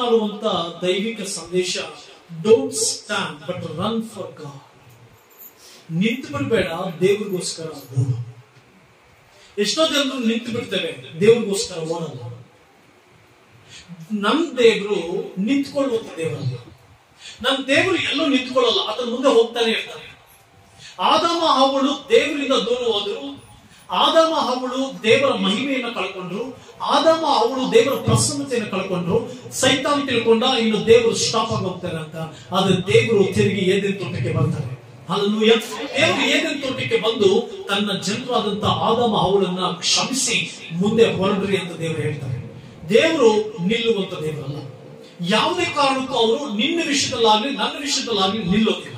ಮಾತನಾಡುವಂತ ದೈವಿಕ ಸಂದೇಶ, don't stand but run for God. ನಿಂತು ಬಿಡಬೇಡ, ದೇವರಿಗೋಸ್ಕರ ಓಡು. ಎಷ್ಟೋ ಜನರು ನಿಂತು ಬಿಡ್ತೇವೆ, ದೇವರಿಗೋಸ್ಕರ ಓಡಲ್ಲ. ನಮ್ ದೇವರು ನಿಂತ್ಕೊಳ್ಳುವಂತ ದೇವರಲ್ಲ. ನಮ್ ದೇವರು ಎಲ್ಲೂ ನಿಂತ್ಕೊಳ್ಳಲ್ಲ, ಅದರ ಮುಂದೆ ಹೋಗ್ತಾನೆ ಇರ್ತಾರೆ. ಆದಾಮ ಹವ್ವಳು ದೇವರಿಂದ ದೂರ ಹೋದ್ರು. ಆದಾಮ ಹವ್ವಳು ದೇವರ ಮಹಿಮೆಯನ್ನು ಕಳ್ಕೊಂಡ್ರು. ಆದಾಮ ಹವ್ವಳು ದೇವರ ಪ್ರಸನ್ನತೆಯನ್ನು ಕಳ್ಕೊಂಡ್ರು. ಸೈತಾನ್ ತಿಳ್ಕೊಂಡ ಇನ್ನು ದೇವರು ಸ್ಟಾಪ್ ಆಗಿ ಹೋಗ್ತಾರೆ ಅಂತ. ಆದ್ರೆ ದೇವರು ತಿರುಗಿ ಏದೇನ್ ತೋಟಕ್ಕೆ ಬರ್ತಾರೆ. ಹಲ್ಲೆಲೂಯಾ. ದೇವರು ಏದೇನ್ ತೋಟಕ್ಕೆ ಬಂದು ತನ್ನ ಜನರಾದಂತ ಆದಾಮ ಹವ್ವಳನ್ನ ಕ್ಷಮಿಸಿ ಮುಂದೆ ಹೊರಡ್ರಿ ಅಂತ ದೇವರು ಹೇಳ್ತಾರೆ. ದೇವರು ನಿಲ್ಲುವಂತ ದೇವರಲ್ಲ. ಯಾವುದೇ ಕಾರಣಕ್ಕೂ ಅವರು ನಿನ್ನ ವಿಷಯದಲ್ಲಾಗ್ಲಿ ನನ್ನ ವಿಷಯದಲ್ಲಾಗ್ಲಿ ನಿಲ್ಲೋದಿಲ್ಲ.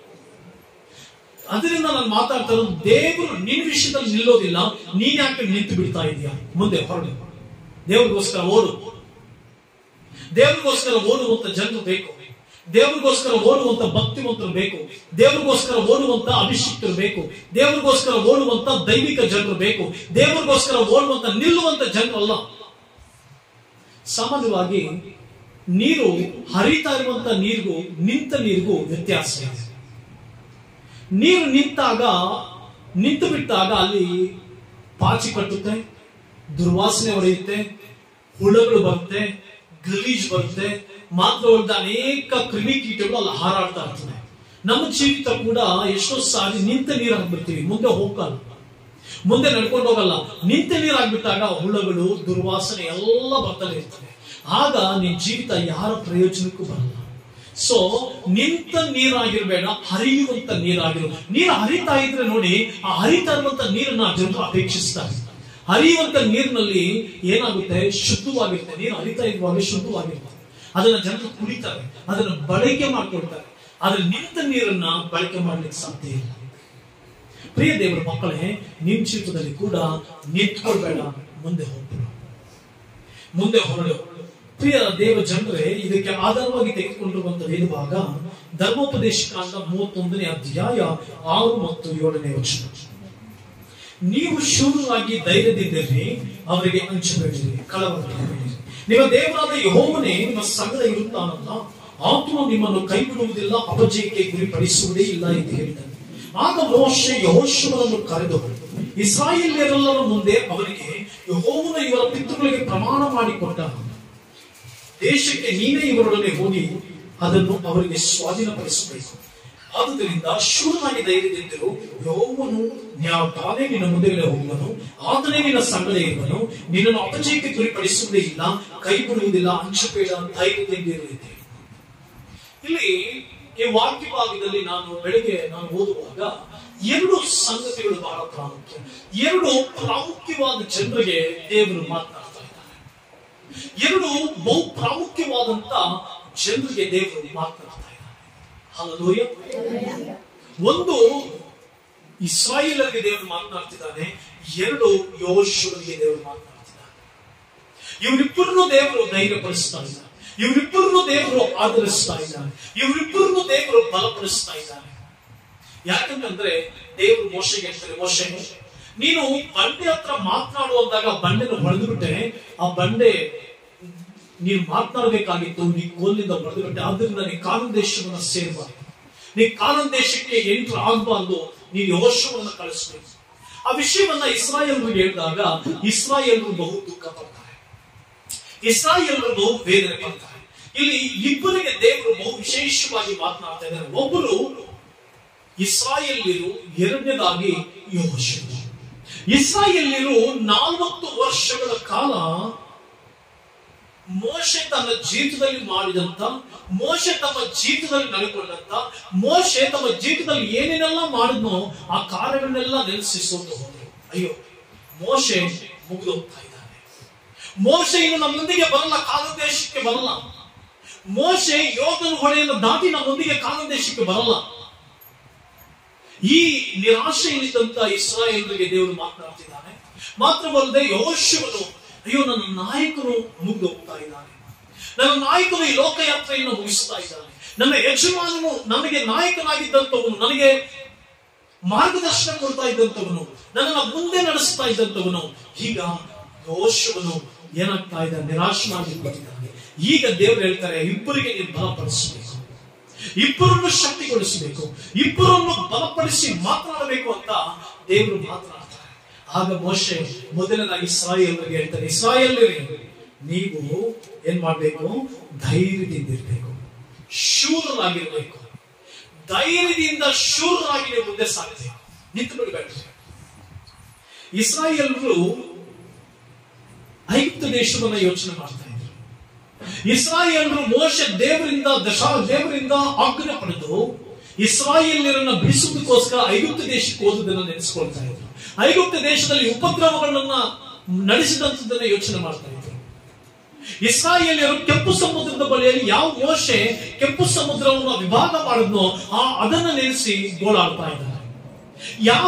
ಅದರಿಂದ ನಾನು ಮಾತಾಡ್ತಾ ಇರೋದು, ದೇವರು ನಿನ್ನ ವಿಷಯದಲ್ಲಿ ನಿಲ್ಲೋದಿಲ್ಲ. ನೀನ್ ಯಾಕೆ ನಿಂತು ಬಿಡ್ತಾ ಇದೀಯಾ? ಮುಂದೆ ಹೊರಡು, ದೇವರಿಗೋಸ್ಕರ ಓಡು. ದೇವರಿಗೋಸ್ಕರ ಓಡುವಂತ ಜನರು ಬೇಕು. ದೇವರಿಗೋಸ್ಕರ ಓಡುವಂತ ಭಕ್ತಿವಂತರು ಬೇಕು. ದೇವರಿಗೋಸ್ಕರ ಓಡುವಂತ ಅಭಿಷಿಕ್ತರು ಬೇಕು. ದೇವರಿಗೋಸ್ಕರ ಓಡುವಂತ ದೈವಿಕ ಜನರು ಬೇಕು. ದೇವರಿಗೋಸ್ಕರ ಓಡುವಂತ ನಿಲ್ಲುವಂತ ಜನರಲ್ಲ. ಸಾಮಾನ್ಯವಾಗಿ ನೀರು ಹರಿತಾ ಇರುವಂತ ನೀರಿಗೂ ನಿಂತ ನೀರಿಗೂ ವ್ಯತ್ಯಾಸ ಇದೆ. ನೀರು ನಿಂತು ಬಿಟ್ಟಾಗ ಅಲ್ಲಿ ಪಾಚಿ ಕಟ್ಟುತ್ತೆ, ದುರ್ವಾಸನೆ ಹೊಡೆಯುತ್ತೆ, ಹುಳಗಳು ಬರುತ್ತೆ, ಗಲೀಜ್ ಬರುತ್ತೆ, ಮಾತ್ರವಲ್ಲದೆ ಅನೇಕ ಕ್ರಿಮಿಕೀಟಗಳು ಅಲ್ಲಿ ಹಾರಾಡ್ತಾ ಇರ್ತವೆ. ನಮ್ಮ ಜೀವಿತ ಕೂಡ ಎಷ್ಟೋ ಸಾರಿ ನಿಂತ ನೀರು ಹಾಕ್ಬಿಡ್ತೀವಿ, ಮುಂದೆ ಹೋಗಲ್ಲ, ಮುಂದೆ ನಡ್ಕೊಂಡು ಹೋಗಲ್ಲ. ನಿಂತ ನೀರು ಆಗ್ಬಿಟ್ಟಾಗ ಹುಳಗಳು, ದುರ್ವಾಸನೆ ಎಲ್ಲ ಬರ್ತಾನೆ ಇರ್ತವೆ. ಆಗ ನಿನ್ ಜೀವಿತ ಯಾರ ಪ್ರಯೋಜನಕ್ಕೂ ಬರಲ್ಲ. ಸೊ ನಿಂತ ನೀರಾಗಿರ್ಬೇಡ, ಹರಿಯುವಂತ ನೀರಾಗಿರು. ನೀರು ಹರಿತಾ ಇದ್ರೆ ನೋಡಿ, ಆ ಹರಿತಾ ಇರುವಂತ ನೀರನ್ನ ಜನರು ಅಪೇಕ್ಷಿಸ್ತಾರೆ. ಹರಿಯುವಂತ ನೀರಿನಲ್ಲಿ ಏನಾಗುತ್ತೆ? ಶುದ್ಧವಾಗಿರುತ್ತೆ. ನೀರು ಹರಿತಾ ಇರುವಾಗ ಶುದ್ಧವಾಗಿರುತ್ತೆ. ಅದನ್ನ ಜನರು ಕುಡಿತಾರೆ, ಅದನ್ನ ಬಳಕೆ ಮಾಡ್ಕೊಳ್ತಾರೆ. ಆದ್ರೆ ನಿಂತ ನೀರನ್ನ ಬಳಕೆ ಮಾಡ್ಲಿಕ್ಕೆ ಸಾಧ್ಯ ಇಲ್ಲ. ಪ್ರಿಯ ದೇವರ ಮಕ್ಕಳೇ, ನಿಮ್ ಜೀವಿತದಲ್ಲಿ ಕೂಡ ನಿಂತ್ಕೊಳ್ಬೇಡ, ಮುಂದೆ ಹೋಗ್ಬೇಡ, ಮುಂದೆ ಹೊರಡು. ಪ್ರಿಯ ದೇವ ಜನರೇ, ಇದಕ್ಕೆ ಆಧಾರವಾಗಿ ತೆಗೆದುಕೊಂಡಿರುವಂತ ವೇದ ಭಾಗ ಧರ್ಮೋಪದೇಶ ಕಾಂಡ 31ನೇ ಅಧ್ಯಾಯ 6 ಮತ್ತು 7ನೇ ವಚನ. ನೀವು ಶೂರರಾಗಿ ಧೈರ್ಯದಿಂದಿರಿ, ಅವರಿಗೆ ಹಂಚಬೇಡಿರಿ, ಕಳವಳಬೇಡಿರಿ. ನಿಮ್ಮ ದೇವರಾದ ಯೆಹೋವನೇ ನಿಮ್ಮ ಸಂಗಡ ಇರುತ್ತಾನಲ್ಲ, ಆತನು ನಿಮ್ಮನ್ನು ಕೈ ಬಿಡುವುದಿಲ್ಲ, ಅಪಜಯಕ್ಕೆ ಗುರಿಪಡಿಸುವುದೇ ಇಲ್ಲ ಎಂದು ಹೇಳಿದನು. ಆಗ ಮೋಶೆ ಯೆಹೋಶುವನನ್ನು ಕರೆದು ಇಸ್ರಾಯೇಲ್ಯರೆಲ್ಲರ ಮುಂದೆ ಅವರಿಗೆ, ಯೆಹೋವನು ಇವರ ಪಿತೃಗಳಿಗೆ ಪ್ರಮಾಣ ಮಾಡಿಕೊಟ್ಟ ದೇಶಕ್ಕೆ ನೀನೇ ಇವರೊಡನೆ ಹೋಗಿ ಅದನ್ನು ಅವರಿಗೆ ಸ್ವಾಧೀನಪಡಿಸಬೇಕು. ಆದುದರಿಂದ ಶೂರನಾಗಿ ಧೈರ್ಯದಿಂದಿರು, ಯೆಹೋವನು ತಾನೇ ನಿನ್ನ ಮುಂದೆಗಡೆ ಹೋಗುವನು, ಆತನೇ ನಿನ್ನ ಸಂಗಡ ಇರುವನು, ನಿನ್ನನ್ನು ಅಪಜಯಕ್ಕೆ ಗುರಿಪಡಿಸುವುದೇ ಇಲ್ಲ, ಕೈ ಬಿಡುವುದಿಲ್ಲ, ಹಂಚಬೇಡ, ಧೈರ್ಯದಿಂದಿರು. ಇಲ್ಲಿ ಈ ವಾಕ್ಯ ಭಾಗದಲ್ಲಿ ಬೆಳಗ್ಗೆ ನಾನು ಓದುವಾಗ ಎರಡು ಸಂಗತಿಗಳು ಬಹಳ ಪ್ರಾಮುಖ್ಯ. ಎರಡು ಪ್ರಾಮುಖ್ಯವಾದ ಜನರಿಗೆ ದೇವರು ಮಾತನಾಡ್ತಾ ಇದ್ದಾರೆ. ಎರಡು ಬಹು ಪ್ರಾಮುಖ್ಯವಾದಂತ ಜನರಿಗೆ ದೇವರು ಮಾತನಾಡ್ತಾ ಇದ್ದಾರೆ. ಹಲ್ಲೆಲೂಯಾ. ಒಂದು ಇಸ್ರಾಯೇಲರಿಗೆ ದೇವರು ಮಾತನಾಡ್ತಿದ್ದಾನೆ, ಎರಡು ಯೆಹೋಶುವನಿಗೆ ದೇವರು ಮಾತನಾಡ್ತಿದ್ದಾನೆ. ಇವರಿಬ್ಬರನ್ನು ದೇವರು ಧೈರ್ಯಪಡಿಸ್ತಾ ಇದ್ದಾರೆ, ಇವರಿಬ್ಬರನ್ನು ದೇವರು ಆಧರಿಸ್ತಾ ಇದ್ದಾನೆ, ಇವರಿಬ್ಬರನ್ನು ದೇವರು ಬಲಪಡಿಸ್ತಾ ಇದ್ದಾನೆ. ಯಾಕಂತಂದ್ರೆ ದೇವರು ಮೋಶೆಗೆ ಹೇಳ್ತಾರೆ, ಮೋಶೆ ನೀನು ಬಂಡೆ ಹತ್ರ ಮಾತನಾಡುವಂದಾಗ ಬಂಡೆನ ಹೊಡೆದು ಬಿಟ್ಟೆ, ಆ ಬಂಡೆ ನೀನು ಮಾತನಾಡಬೇಕಾಗಿತ್ತು, ನೀ ಕೋಲಿಂದ ಹೊಡೆದು ಬಿಟ್ಟೆ. ಆದ್ರಿಂದ ನೀ ಕಾನಾನ್ ದೇಶವನ್ನ ಸೇರಬಾರ್ದು, ನೀ ಕಾನಾನ್ ದೇಶಕ್ಕೆ ಎಂಟ್ರ್ ಆಗಬಾರ್ದು, ನೀನು ಯೆಹೋಶುವನನ್ನ ಕಳಿಸ್ಬೇಕು. ಆ ವಿಷಯವನ್ನ ಇಸ್ರಾಯೇಲರಿಗೆ ಹೇಳಿದಾಗ ಇಸ್ರಾಯೇಲರು ಬಹು ದುಃಖ ಪಡ್ತಾರೆ, ಇಸ್ರಾಯೇಲರು ಬಹು ವೇದನೆ ಪಡ್ತಾರೆ. ಇಲ್ಲಿ ಇಬ್ಬರಿಗೆ ದೇವರು ಬಹು ವಿಶೇಷವಾಗಿ ಮಾತನಾಡ್ತಾ ಇದ್ದಾರೆ. ಒಬ್ಬರು ಇಸ್ರಾಯೇಲ್ಯರು, ಎರಡನೇದಾಗಿ ಯೆಹೋಶುವ. ಇಸ್ರಾಯೇಲ್ಯರು 40 ವರ್ಷಗಳ ಕಾಲ ಮೋಶೆ ತನ್ನ ಜೀವಿತದಲ್ಲಿ ಮಾಡಿದಂತ, ಮೋಶೆ ತಮ್ಮ ಜೀವಿತದಲ್ಲಿ ನಡೆಕೊಂಡಂತ, ಮೋಶೆ ತಮ್ಮ ಜೀವಿತದಲ್ಲಿ ಏನೇನೆಲ್ಲ ಮಾಡಿದ್ನೋ ಆ ಕಾರ್ಯಗಳನ್ನೆಲ್ಲ ನೆಲೆಸಿಸೋದು ಹೋದ್ರು. ಅಯ್ಯೋ, ಮೋಶೆ ಮುಗಿದು ಹೋಗ್ತಾ ಇದ್ದಾನೆ, ಮೋಶೆ ಇನ್ನು ನಮ್ಮೊಂದಿಗೆ ಬರಲ್ಲ, ಕಾನಾನ್ ದೇಶಕ್ಕೆ ಬರಲ್ಲ, ಮೋಶೆ ಯೋರ್ದನ್ ಹೊಳೆಯನ್ನು ದಾಟಿ ನಮ್ಮೊಂದಿಗೆ ಕಾನಾನ್ ದೇಶಕ್ಕೆ ಬರಲ್ಲ. ಈ ನಿರಾಶೆಯಲ್ಲಿದ್ದಂತ ಇಸ್ರಾಯೇಲರಿಗೆ ದೇವರು ಮಾತನಾಡ್ತಿದ್ದಾನೆ. ಮಾತ್ರವಲ್ಲದೆ ಯೆಹೋಶುವನು, ಅಯ್ಯೋ ನನ್ನ ನಾಯಕನು ಮುಗಿದು ಹೋಗ್ತಾ ಇದ್ದಾನೆ, ನನ್ನ ನಾಯಕನು ಈ ಲೋಕಯಾತ್ರೆಯನ್ನು ಮುಗಿಸ್ತಾ ಇದ್ದಾನೆ, ನನ್ನ ಯಜಮಾನನು ನನಗೆ ನಾಯಕನಾಗಿದ್ದಂಥವನು, ನನಗೆ ಮಾರ್ಗದರ್ಶನ ಕೊಡ್ತಾ ಇದ್ದಂಥವನು, ನನ್ನನ್ನು ಮುಂದೆ ನಡೆಸ್ತಾ ಇದ್ದಂಥವನು, ಈಗ ಯೆಹೋಶುವನು ಏನಾಗ್ತಾ ಇದ್ದಾರೆ, ನಿರಾಶನಾಗಿದ್ದಾನೆ. ಈಗ ದೇವರು ಹೇಳ್ತಾರೆ, ಇಬ್ಬರಿಗೆ ನೀವು ಬಲಪಡಿಸಬೇಕು, ಇಬ್ಬರನ್ನು ಶಕ್ತಿಗೊಳಿಸಬೇಕು, ಇಬ್ಬರನ್ನು ಬಲಪಡಿಸಿ ಮಾತನಾಡಬೇಕು ಅಂತ ದೇವರು ಮಾತನಾಡ್ತಾರೆ. ಆಗ ಮೋಶೆ ಮೊದಲನೇದಾಗಿ ಇಸ್ರಾಯೇಲರಿಗೆ ಹೇಳ್ತಾರೆ, ಇಸ್ರಾಯೇಲರಿಗೆ ನೀವು ಏನ್ ಮಾಡ್ಬೇಕು, ಧೈರ್ಯದಿಂದಿರ್ಬೇಕು, ಶೂರರಾಗಿರ್ಬೇಕು. ಧೈರ್ಯದಿಂದ ಶೂರರಾಗಿ ನೀವು ಮುಂದೆ ಸಾಗಬೇಕು, ನಿಂತು ಬಿಡಬೇಕು. ಇಸ್ರಾಯೇಲರು ಐಗುಪ್ತ ದೇಶವನ್ನ ಯೋಚನೆ ಮಾಡ್ತಾ ಇದ್ರು. ಇಸ್ರಾಯೇಲರು ಮೋಶೆ ದೇವರಿಂದ ಆಜ್ಞೆ ಪಡೆದು ಇಸ್ರಾಯೇಲ್ಯರನ್ನ ಬಿಡಿಸುವುದಕ್ಕೋಸ್ಕರ ಐಗುಪ್ತ ದೇಶಕ್ಕೆ ಹೋದುದನ್ನು ನೆನೆಸ್ಕೊಳ್ತಾ ಇದ್ರು. ಐಗುಪ್ತ ದೇಶದಲ್ಲಿ ಉಪದ್ರವಗಳನ್ನ ನಡೆಸಿದಂತದನ್ನ ಯೋಚನೆ ಮಾಡ್ತಾ ಇದ್ರು. ಇಸ್ರಾಯೇಲ್ಯರು ಕೆಂಪು ಸಮುದ್ರದ ಬಳಿಯಲ್ಲಿ ಯಾವ ಮೋಶೆ ಕೆಂಪು ಸಮುದ್ರವನ್ನು ವಿಭಾಗ ಮಾಡಿದ್ನೋ ಅದನ್ನ ನೆನೆಸಿ ಗೋಳಾಡ್ತಾ ಇದ್ದಾರೆ. ಯಾವ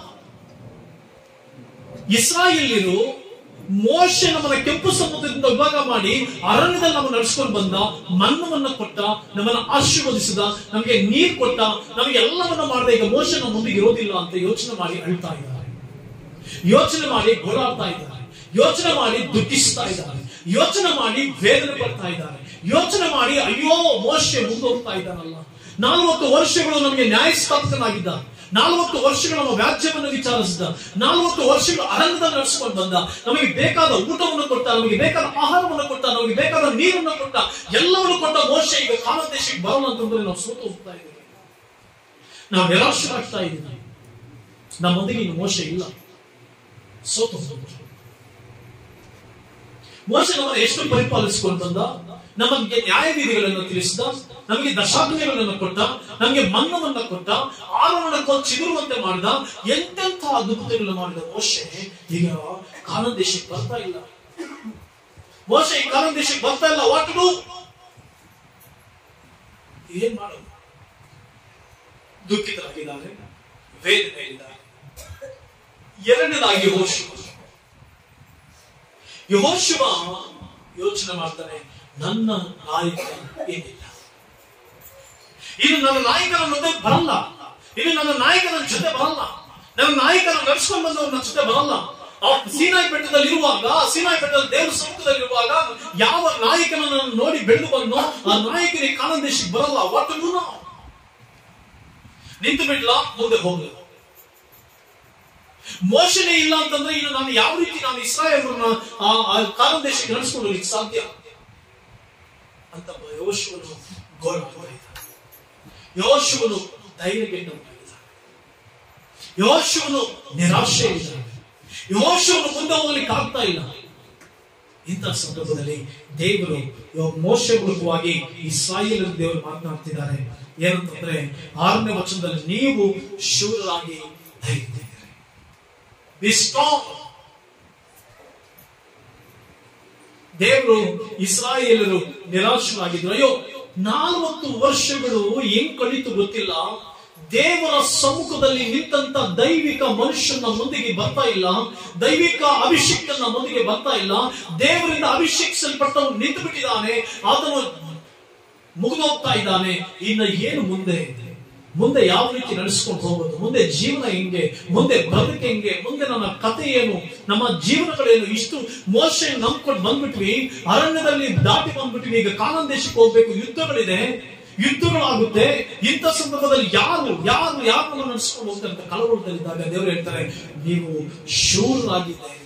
ಇಸ್ರಾಯೇಲ್ಯರು ಮೋಶೆ ನಮ್ಮನ್ನ ಕೆಂಪು ಸಮುದ್ರದಿಂದ ವಿಭಾಗ ಮಾಡಿ ಅರಣ್ಯದಲ್ಲಿ ನಾವು ನಡೆಸ್ಕೊಂಡು ಬಂದ, ಮನ್ನವನ್ನ ಕೊಟ್ಟ, ನಮ್ಮನ್ನ ಆಶೀರ್ವದಿಸಿದ, ನಮಗೆ ನೀರು ಕೊಟ್ಟ, ನಮಗೆ ಎಲ್ಲವನ್ನ ಮಾಡಿದ, ಈಗ ಮೋಶೆ ನಮ್ಮ ಮುಂದೆ ಇರೋದಿಲ್ಲ ಅಂತ ಯೋಚನೆ ಮಾಡಿ ಅಳ್ತಾ ಇದ್ದಾರೆ, ಯೋಚನೆ ಮಾಡಿ ಗೋಳಾಡ್ತಾ ಇದ್ದಾರೆ, ಯೋಚನೆ ಮಾಡಿ ದುಃಖಿಸ್ತಾ ಇದ್ದಾರೆ, ಯೋಚನೆ ಮಾಡಿ ವೇದನೆ ಪಡ್ತಾ ಇದ್ದಾರೆ, ಯೋಚನೆ ಮಾಡಿ ಅಯ್ಯೋ ಮೋಶೆ ಮುಂದೋಗ್ತಾ ಇದ್ದಾನಲ್ಲ, 40 ವರ್ಷಗಳು ನಮಗೆ ನ್ಯಾಯಸ್ಥಾಪಕನಾಗಿದ್ದ, 40 ವರ್ಷಗಳು ನಮ್ಮ ವ್ಯಾಜ್ಯವನ್ನು ವಿಚಾರಿಸಿದ, 40 ವರ್ಷಗಳು ಅರಣ್ಯದಲ್ಲಿ ನಡೆಸಿಕೊಂಡು ಬಂದ, ನಮಗೆ ಬೇಕಾದ ಊಟವನ್ನು ಕೊಟ್ಟ, ನಮಗೆ ಬೇಕಾದ ಆಹಾರವನ್ನು ಕೊಟ್ಟ, ನಮಗೆ ಬೇಕಾದ ನೀರನ್ನು ಕೊಟ್ಟ, ಎಲ್ಲವನ್ನು ಕೊಟ್ಟ ಮೋಶೆ ಈಗ ಕಾನಾನ್ ದೇಶಕ್ಕೆ ಬರೋಣ ಅಂತಂದ್ರೆ ನಾವು ಸೋತು ಹೋಗ್ತಾ ಇದ್ದೀವಿ, ನಾವು ನಿರಾಶರಾಗ್ತಾ ಇದ್ದೀವಿ. ನಮ್ಮೊಂದಿಗೆ ಇನ್ನು ಮೋಶೆ ಇಲ್ಲ, ಸೋತು ಹೋಗ್ತೀವಿ. ಮೋಶೆ ನಮ್ಮನ್ನು ಎಷ್ಟು ಪರಿಪಾಲಿಸಿಕೊಂಡು ಬಂದ, ನಮಗೆ ನ್ಯಾಯವಿಧಿಗಳನ್ನು ತಿಳಿಸಿದ, ನಮಗೆ ದಶಾಜ್ಞೆಗಳನ್ನು ಕೊಟ್ಟ, ನಮಗೆ ಮನ್ನವನ್ನ ಕೊಟ್ಟ, ಆರೋಹಣಕ್ಕೆ ಚಿಗುರುವಂತೆ ಮಾಡಿದ, ಎಂತೆಂಥ ಅದ್ಭುತಗಳನ್ನು ಮಾಡಿದ ಮೋಶೆ ಈಗ ಕಾನಾನ್ ದೇಶಕ್ಕೆ ಬರ್ತಾ ಇಲ್ಲ. ಮೋಶೆ ಈ ಕಾನಾನ್ ದೇಶಕ್ಕೆ ಬರ್ತಾ ಇಲ್ಲ. What to do? ಏನ್ ಮಾಡೋದು? ದುಃಖಿತರಾಗಿದ್ದಾರೆ, ವೇದನೆ ಇದ್ದಾರೆ. ಎರಡನೇದಾಗಿ ಯೆಹೋಶುವ ಯೋಚನೆ ಮಾಡ್ತಾನೆ, ನನ್ನ ನಾಯಕ ಏನಿಲ್ಲ, ಇದು ನನ್ನ ನಾಯಕನ ಮುಂದೆ ಬರಲ್ಲ, ಇದು ನನ್ನ ನಾಯಕನ ಜೊತೆ ಬರಲ್ಲ, ನನ್ನ ನಾಯಕನ ನಡೆಸ್ಕೊಂಡು ಬಂದವರು ನನ್ನ ಜೊತೆ ಬರಲ್ಲ. ಸೀನಾಯಿ ಬೆಟ್ಟದಲ್ಲಿ ಇರುವಾಗ, ಸೀನಾಯಿ ಬೆಟ್ಟದ ದೇವರ ಸಮ್ಮುಖದಲ್ಲಿ ಇರುವಾಗ ಯಾವ ನಾಯಕನನ್ನು ನೋಡಿ ಬೆಳೆದು ಬಂದೋ ಆ ನಾಯಕನಿಗೆ ಕಾನಾನ್ ದೇಶಕ್ಕೆ ಬರಲ್ಲ. What to do now? ನಿಂತು ಬಿಡ್ಲಾ, ಮುಂದೆ ಹೋಗ್ಲ? ಮೋಶನೇ ಇಲ್ಲ ಅಂತಂದ್ರೆ ಇನ್ನು ನಾನು ಯಾವ ರೀತಿ ನಾನು ಇಸ್ರಾಯೇಲರನ್ನ ಕಾನಾನ್ ದೇಶಕ್ಕೆ ನಡೆಸ್ಕೊಂಡು ಹೋಗ್ಲಿಕ್ಕೆ ಸಾಧ್ಯ ಅಂತ ಯೆಹೋಶುವನು ಗೋಳಾಡ್ತಾ ಇದ್ದಾನೆ. ಯೆಹೋಶುವನು ಧೈರ್ಯಗೆಟ್ಟವನಾಗಿದ್ದಾನೆ. ಯೆಹೋಶುವನು ನಿರಾಶೆ ಇದ್ದಾನೆ. ಯೆಹೋಶುವನು ಮುಂದೆ ಹೋಗ್ಲಿಕ್ಕೆ ಆಗ್ತಾ ಇಲ್ಲ. ಇಂಥ ಸಂದರ್ಭದಲ್ಲಿ ದೇವರು ಮೋಶೆ ಮೂಲಕವಾಗಿ ಇಸ್ರಾಯೇಲರ ದೇವರು ಮಾತನಾಡ್ತಿದ್ದಾರೆ. ಏನಂತಂದ್ರೆ 6ನೇ ವಚನದಲ್ಲಿ, ನೀವು ಶೂರರಾಗಿ ಧೈರ್ಯ, ಬಿ ಸ್ಟ್ರಾಂಗ್. ದೇವರು ಇಸ್ರಾಯೇಲರು ನಿರಾಶರಾಗಿದ್ರು. ಅಯ್ಯೋ 40 ವರ್ಷಗಳು ಹೆಂಗ್ ಕಳೀತು ಗೊತ್ತಿಲ್ಲ, ದೇವರ ಸಮ್ಮುಖದಲ್ಲಿ ನಿಂತಂತ ದೈವಿಕ ಮನುಷ್ಯನ ಮುಂದಿಗೆ ಬರ್ತಾ ಇಲ್ಲ, ದೈವಿಕ ಅಭಿಷೇಕನ ಮುಂದಿಗೆ ಬರ್ತಾ ಇಲ್ಲ. ದೇವರಿಂದ ಅಭಿಷೇಕಿಸಲ್ಪಟ್ಟವನು ನಿಂತು ಬಿಟ್ಟಿದ್ದಾನೆ, ಆತನು ಮುಗಿದೋಗ್ತಾ ಇದ್ದಾನೆ. ಇನ್ನು ಏನು ಮುಂದೆ ಯಾವ ರೀತಿ ನಡೆಸ್ಕೊಂಡು ಹೋಗೋದು, ಮುಂದೆ ಜೀವನ ಹೆಂಗೆ, ಮುಂದೆ ಬದುಕು ಹೆಂಗೆ, ಮುಂದೆ ನನ್ನ ಕಥೆ ಏನು, ನಮ್ಮ ಜೀವನಗಳೇನು? ಇಷ್ಟು ಮೋಶೆ ನಂಬ್ಕೊಂಡು ಬಂದ್ಬಿಟ್ವಿ, ಅರಣ್ಯದಲ್ಲಿ ದಾಟಿ ಬಂದ್ಬಿಟ್ವಿ, ಈಗ ಕಾನಾನ್ ದೇಶಕ್ಕೆ ಹೋಗ್ಬೇಕು, ಯುದ್ಧಗಳಿದೆ, ಯುದ್ಧಗಳಾಗುತ್ತೆ. ಇಂಥ ಸಂದರ್ಭದಲ್ಲಿ ಯಾರನ್ನು ನಡೆಸ್ಕೊಂಡು ಹೋಗ್ತಾರೆ ಅಂತ ಕಳವಳದಲ್ಲಿದ್ದಾಗ ದೇವರು ಹೇಳ್ತಾರೆ, ನೀವು ಶೂರರಾಗಿದ್ದೀರಿ,